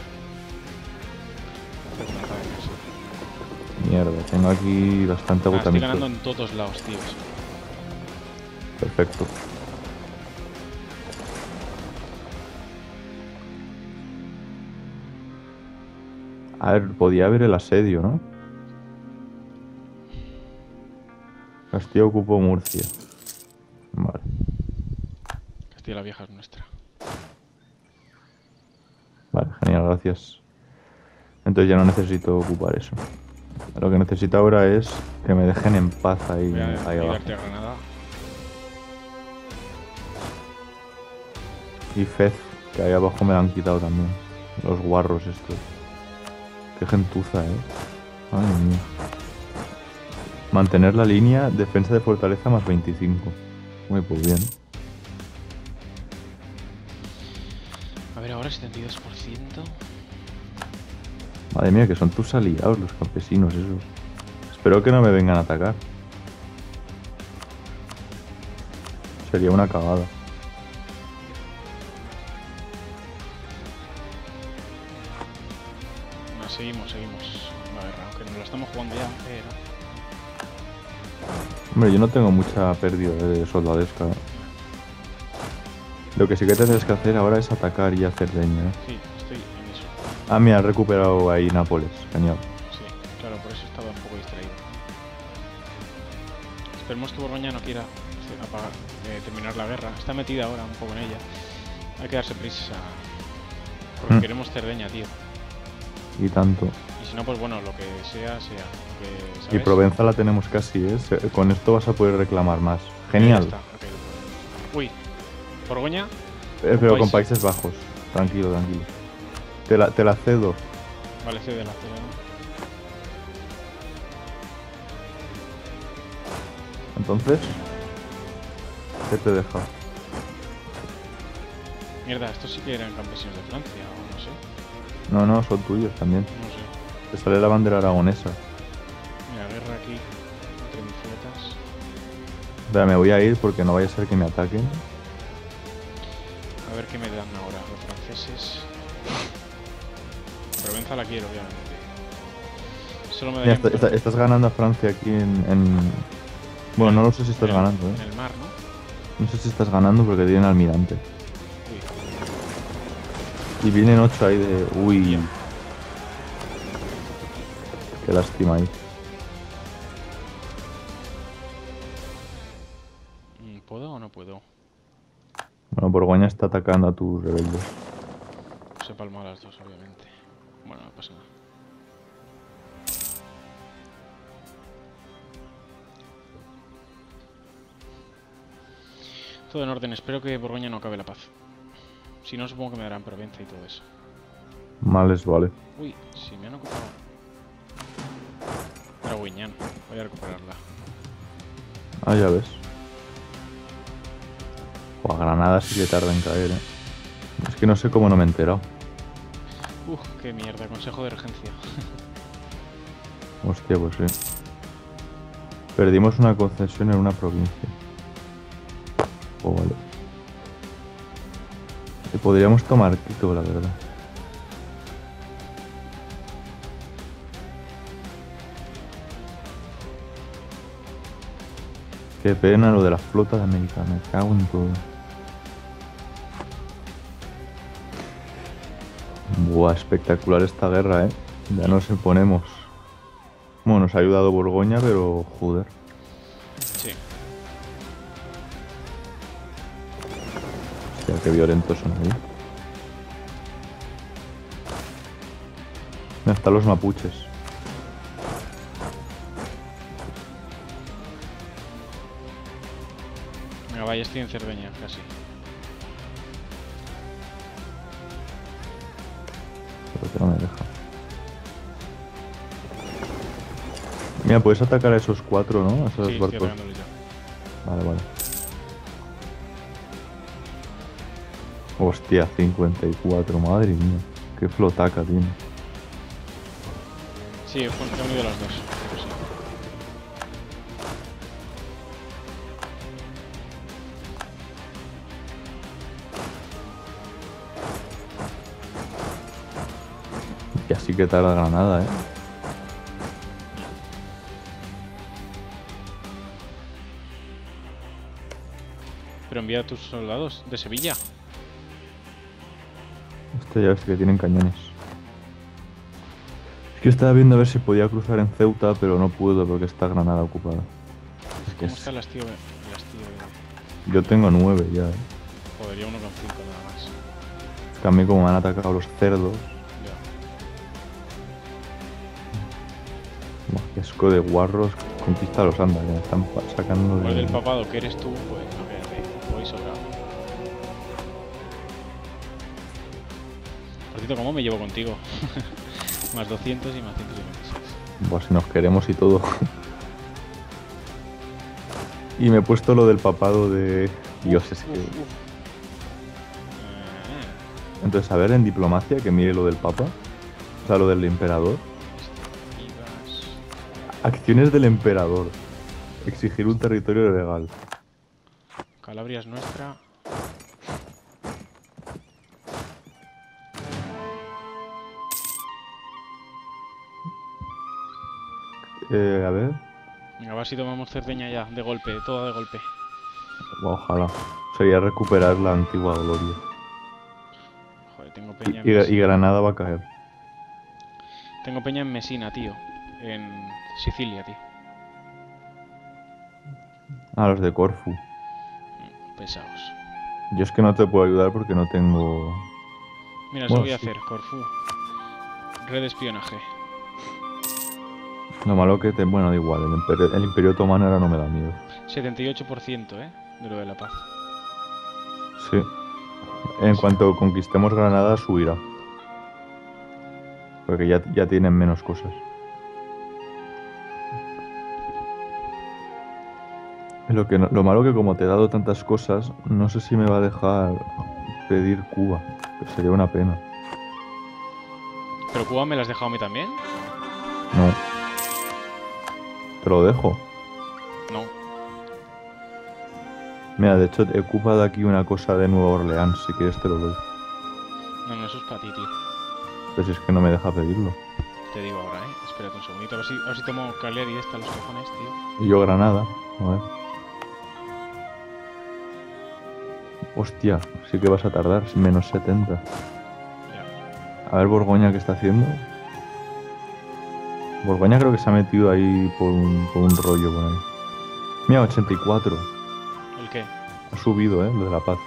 hacer una ataque, sí. Mierda, tengo aquí bastante Estoy agotamiento. ganando en todos lados, tíos. Perfecto. A ver, podía haber el asedio, ¿no? Castilla ocupó Murcia. Vale. Castilla la Vieja es nuestra. Vale, genial, gracias. Entonces ya no necesito ocupar eso. Lo que necesito ahora es que me dejen en paz ahí, Voy a ahí abajo. ayudarte a Granada. Y Fez, que ahí abajo me la han quitado también. Los guarros estos. Qué gentuza, Madre mía. Mantener la línea, defensa de fortaleza más 25. Muy pues bien. A ver, ahora 72%. Madre mía, que son tus aliados los campesinos esos. Espero que no me vengan a atacar. Sería una cagada. No, seguimos la guerra, aunque nos la estamos jugando ya, pero... Hombre, yo no tengo mucha pérdida de soldadesca. Lo que sí que tendrás que hacer ahora es atacar y hacer leña, Sí, estoy en eso. Ah, mira, he recuperado ahí Nápoles. Genial. Sí, claro, por eso estaba un poco distraído. Esperemos que Borgoña no quiera terminar la guerra. Está metida ahora un poco en ella. Hay que darse prisa. Porque queremos Cerdeña, tío. Y tanto. Y si no, pues bueno, lo que sea, sea. Porque, Y ¿sabes? Provenza la tenemos casi, ¿eh? Con esto vas a poder reclamar más. Ya Genial. está, ok. Uy, Borgoña. Pero con Países Bajos. Tranquilo, tranquilo. Te la cedo. Vale, cede la cede. Entonces, ¿qué te deja? Mierda, estos sí que eran campesinos de Francia, o no sé. No, no, son tuyos también. No sé. Te sale la bandera aragonesa. Mira, guerra aquí entre mis flotas. Espera, me voy a ir porque no vaya a ser que me ataquen. A ver qué me dan ahora los franceses. Provenza la quiero, obviamente. Solo me Mira, darían estás ganando a Francia aquí Bueno, no lo sé si estás ganando, en el mar, ¿no? No sé si estás ganando porque tienen almirante. Uy. Y vienen 8 ahí de... Uy. Bien. Qué lástima ahí. ¿Puedo o no puedo? Bueno, Borgoña está atacando a tus rebeldes. Se palma las dos, obviamente. Bueno, no pasa nada. Todo en orden, espero que Borgoña no acabe la paz. Si no, supongo que me darán Provenza y todo eso. Males, vale. Uy, si me han ocupado. Draguiñán, voy a recuperarla. Ah, ya ves. Buah, Granada sí que tarda en caer, Es que no sé cómo no me he enterado. Qué mierda, consejo de regencia. Hostia, pues sí. Perdimos una concesión en una provincia. Oh, vale. Y podríamos tomar Quito, la verdad. Qué pena lo de la flota de América, me cago en todo. Buah, espectacular esta guerra, Ya nos imponemos. Bueno, nos ha ayudado Borgoña, pero joder. Sí. Hostia, qué violentos son ahí. Mira, hasta los mapuches. Venga, vaya, estoy en Cerdeña, casi. Pero que no me deja. Mira, puedes atacar a esos 4, ¿no? A esos Sí, estoy barcos. atacándolos ya. Vale, vale. Hostia, 54, madre mía. Qué flotaca tiene. Sí, he unido las dos. Pero sí. sí que tarda Granada, ¿eh? Pero envía a tus soldados de Sevilla. Este ya ves que tienen cañones. Es que estaba viendo a ver si podía cruzar en Ceuta, pero no puedo porque está Granada ocupada. Es que ¿Cómo es- está el hastío? Yo tengo 9 ya, ¿eh? Podría 1,5 nada más. Es que a mí como me han atacado los cerdos. Ya. Buah, qué asco de guarros. Conquista los andas, ya están sacando Igual de... del papado que eres tú, pues no, quédate. Voy sobrado. Por cierto, ¿cómo me llevo contigo? Más 200 y más 156. Buah, si nos queremos y todo. Y me he puesto lo del papado de... Dios, es que... Uf. Entonces, a ver, en diplomacia, que mire lo del papa. O sea, lo del emperador. Perspectivas. Acciones del emperador. Exigir un territorio legal. Calabria es nuestra. A ver... Venga, a ver si tomamos Cerdeña ya, de golpe, todo de golpe. Buah, ojalá. Sería recuperar la antigua gloria. Joder, tengo peña en Y Mesina. Granada va a caer. Tengo peña en Mesina, tío. En Sicilia, tío. Ah, los de Corfu. Pesados. Yo es que no te puedo ayudar porque no tengo... Mira, eso Bueno, voy a sí. hacer, Corfú. Red de espionaje. Lo malo que te... Bueno, da igual. El Imperio Otomano ahora no me da miedo. 78%, de lo de la paz. Sí. En cuanto conquistemos Granada, subirá. Porque ya tienen menos cosas. Lo malo que como te he dado tantas cosas, no sé si me va a dejar pedir Cuba. Que sería una pena. ¿Pero Cuba me las has dejado a mí también? No. Te lo dejo. No. Mira, de hecho he ocupado aquí una cosa de Nueva Orleans. Si quieres te lo doy. No, eso es para ti, tío. Pero si es que no me deja pedirlo. Te digo ahora, Espérate un segundito. A ver si tomo Cagliari de esta los cojones, tío. Y yo Granada. A ver. Hostia, sí que vas a tardar. Menos 70. Ya. A ver Borgoña qué está haciendo. Borgoña creo que se ha metido ahí por un rollo por ahí. Mira, 84. ¿El qué? Ha subido, lo de la paz.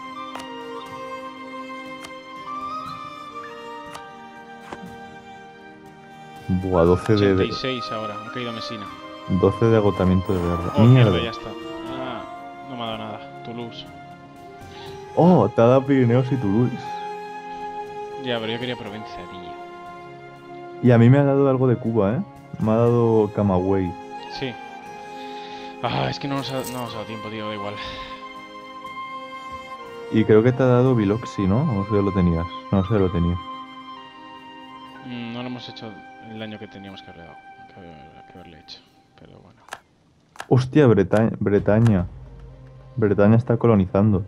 Buah, 86 ahora. Han caído Mesina. 12 de agotamiento de guerra. Oh, mierda, ya está. Ah, no me ha dado nada. Toulouse. Oh, te ha dado Pirineos y Toulouse. Ya, pero yo quería provincia, tío. Y a mí me ha dado algo de Cuba, Me ha dado Camagüey. Sí. Ah, es que no nos ha dado tiempo, tío. Da igual. Y creo que te ha dado Biloxi, ¿no? O sea, lo tenías. No sé, lo tenía. No lo hemos hecho el daño que teníamos que haberle dado. Que haberle hecho. Pero bueno. Hostia, Bretaña. Bretaña está colonizando.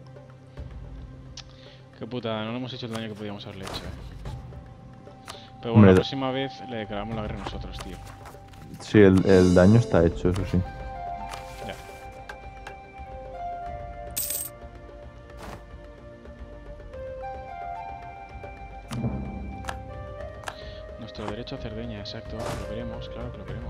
Qué putada, no le hemos hecho el daño que podíamos haberle hecho, Pero bueno, Hombre, la próxima vez le declaramos la guerra nosotros, tío. Sí, el daño está hecho, eso sí. Ya. Nuestro derecho a Cerdeña, exacto. Lo queremos, claro que lo queremos.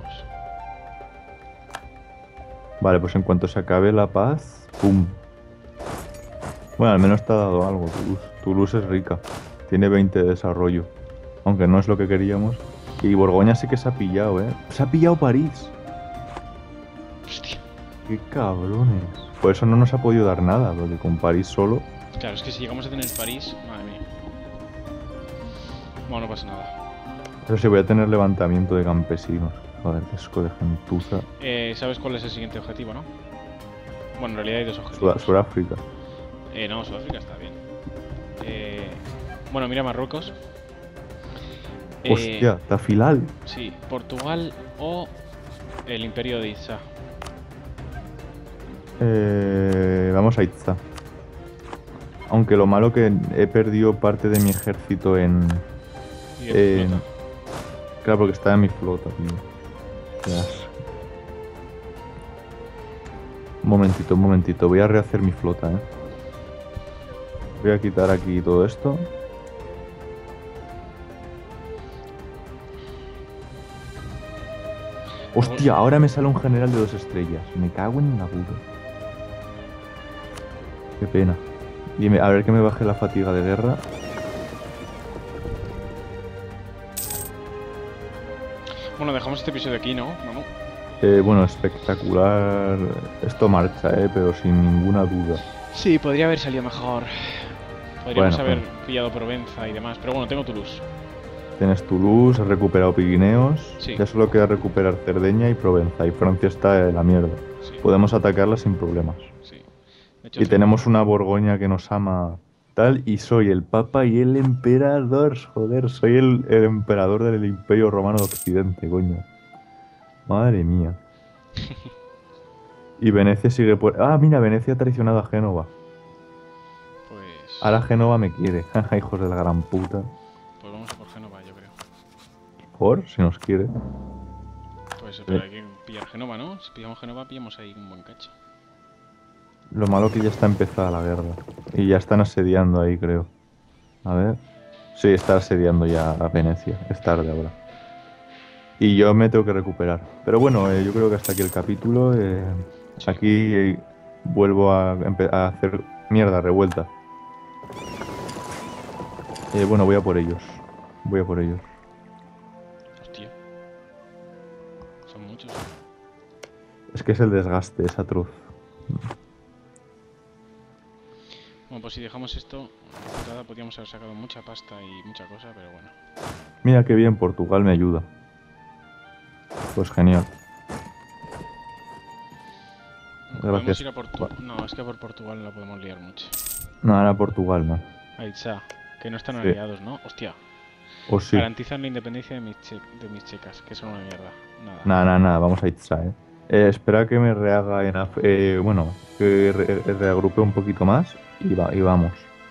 Vale, pues en cuanto se acabe la paz, ¡pum! Bueno, al menos te ha dado algo, Toulouse. Toulouse es rica. Tiene 20 de desarrollo. Aunque no es lo que queríamos. Y Borgoña sí que se ha pillado, Se ha pillado París. Hostia. ¡Qué cabrones! Por eso no nos ha podido dar nada, porque con París solo... Claro, es que si llegamos a tener París, madre mía. Bueno, no pasa nada. Pero sí voy a tener levantamiento de campesinos. Joder, qué asco de gentuza. ¿Sabes cuál es el siguiente objetivo, no? Bueno, en realidad hay dos objetivos. Sudáfrica. No, Sudáfrica está bien. Bueno, mira Marruecos. Hostia, Tafilal. Sí, Portugal o el Imperio de Isa. Vamos a Itza. Aunque lo malo que he perdido parte de mi ejército en... Y de en- flota. Claro, porque está en mi flota, tío. Verás. Un momentito. Voy a rehacer mi flota, ¿eh? Voy a quitar aquí todo esto. Hostia, ahora me sale un general de 2 estrellas. Me cago en la puta. Qué pena. Y a ver que me baje la fatiga de guerra. Bueno, dejamos este episodio aquí, ¿no? Vamos. Bueno, espectacular. Esto marcha, pero sin ninguna duda. Sí, podría haber salido mejor. Podríamos Bueno, haber pillado Provenza y demás, pero bueno, tengo Toulouse. Tienes Toulouse, has recuperado Pirineos. Sí. Ya solo queda recuperar Cerdeña y Provenza. Y Francia está en la mierda. Sí. Podemos atacarla sin problemas. Sí. De hecho, Y tenemos una Borgoña que nos ama tal. Y soy el Papa y el Emperador. Joder, soy el emperador del Imperio Romano de Occidente, coño. Madre mía. Y Venecia sigue por... Ah, mira, Venecia ha traicionado a Génova. pues... Ahora Génova me quiere. Jaja, hijos de la gran puta. Pues vamos a por Génova, yo creo. Por, si nos quiere. Pues pero hay que pillar Génova, ¿no? Si pillamos Génova, pillamos ahí un buen cacho. Lo malo que ya está empezada la guerra. Y ya están asediando ahí, creo. A ver. Sí, está asediando ya a Venecia. Es tarde ahora. Y yo me tengo que recuperar. Pero bueno, yo creo que hasta aquí el capítulo. Sí. Aquí vuelvo a hacer mierda, revuelta. Bueno, voy a por ellos. Voy a por ellos. Hostia. Son muchos. Es que es el desgaste, es atroz. Bueno, pues si dejamos esto, podríamos haber sacado mucha pasta y mucha cosa, pero bueno. Mira qué bien, Portugal me ayuda. Pues genial. Podemos Gracias. ir a Portugal. No, es que por Portugal no la podemos liar mucho. No, ahora Portugal no. Ahí está. Que no están Sí. aliados, ¿no? Hostia. O sí. Garantizan la independencia de mis checas, que son una mierda. Nada. Nada, vamos a Itza, espera que me rehaga bueno, que reagrupe un poquito más y vamos.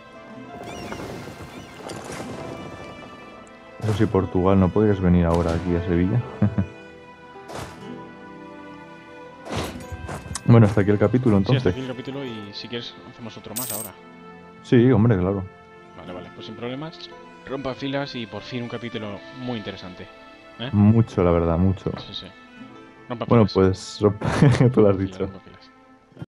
Eso sí, Portugal, ¿no podrías venir ahora aquí a Sevilla? Bueno, hasta aquí el capítulo Sí, entonces. hasta aquí el capítulo y si quieres hacemos otro más ahora. Sí, hombre, claro. Vale, pues sin problemas. Rompa filas y por fin un capítulo muy interesante. ¿Eh? Mucho, la verdad, mucho. Sí. Rompa Bueno, filas. pues tú lo has dicho. Rompa filas.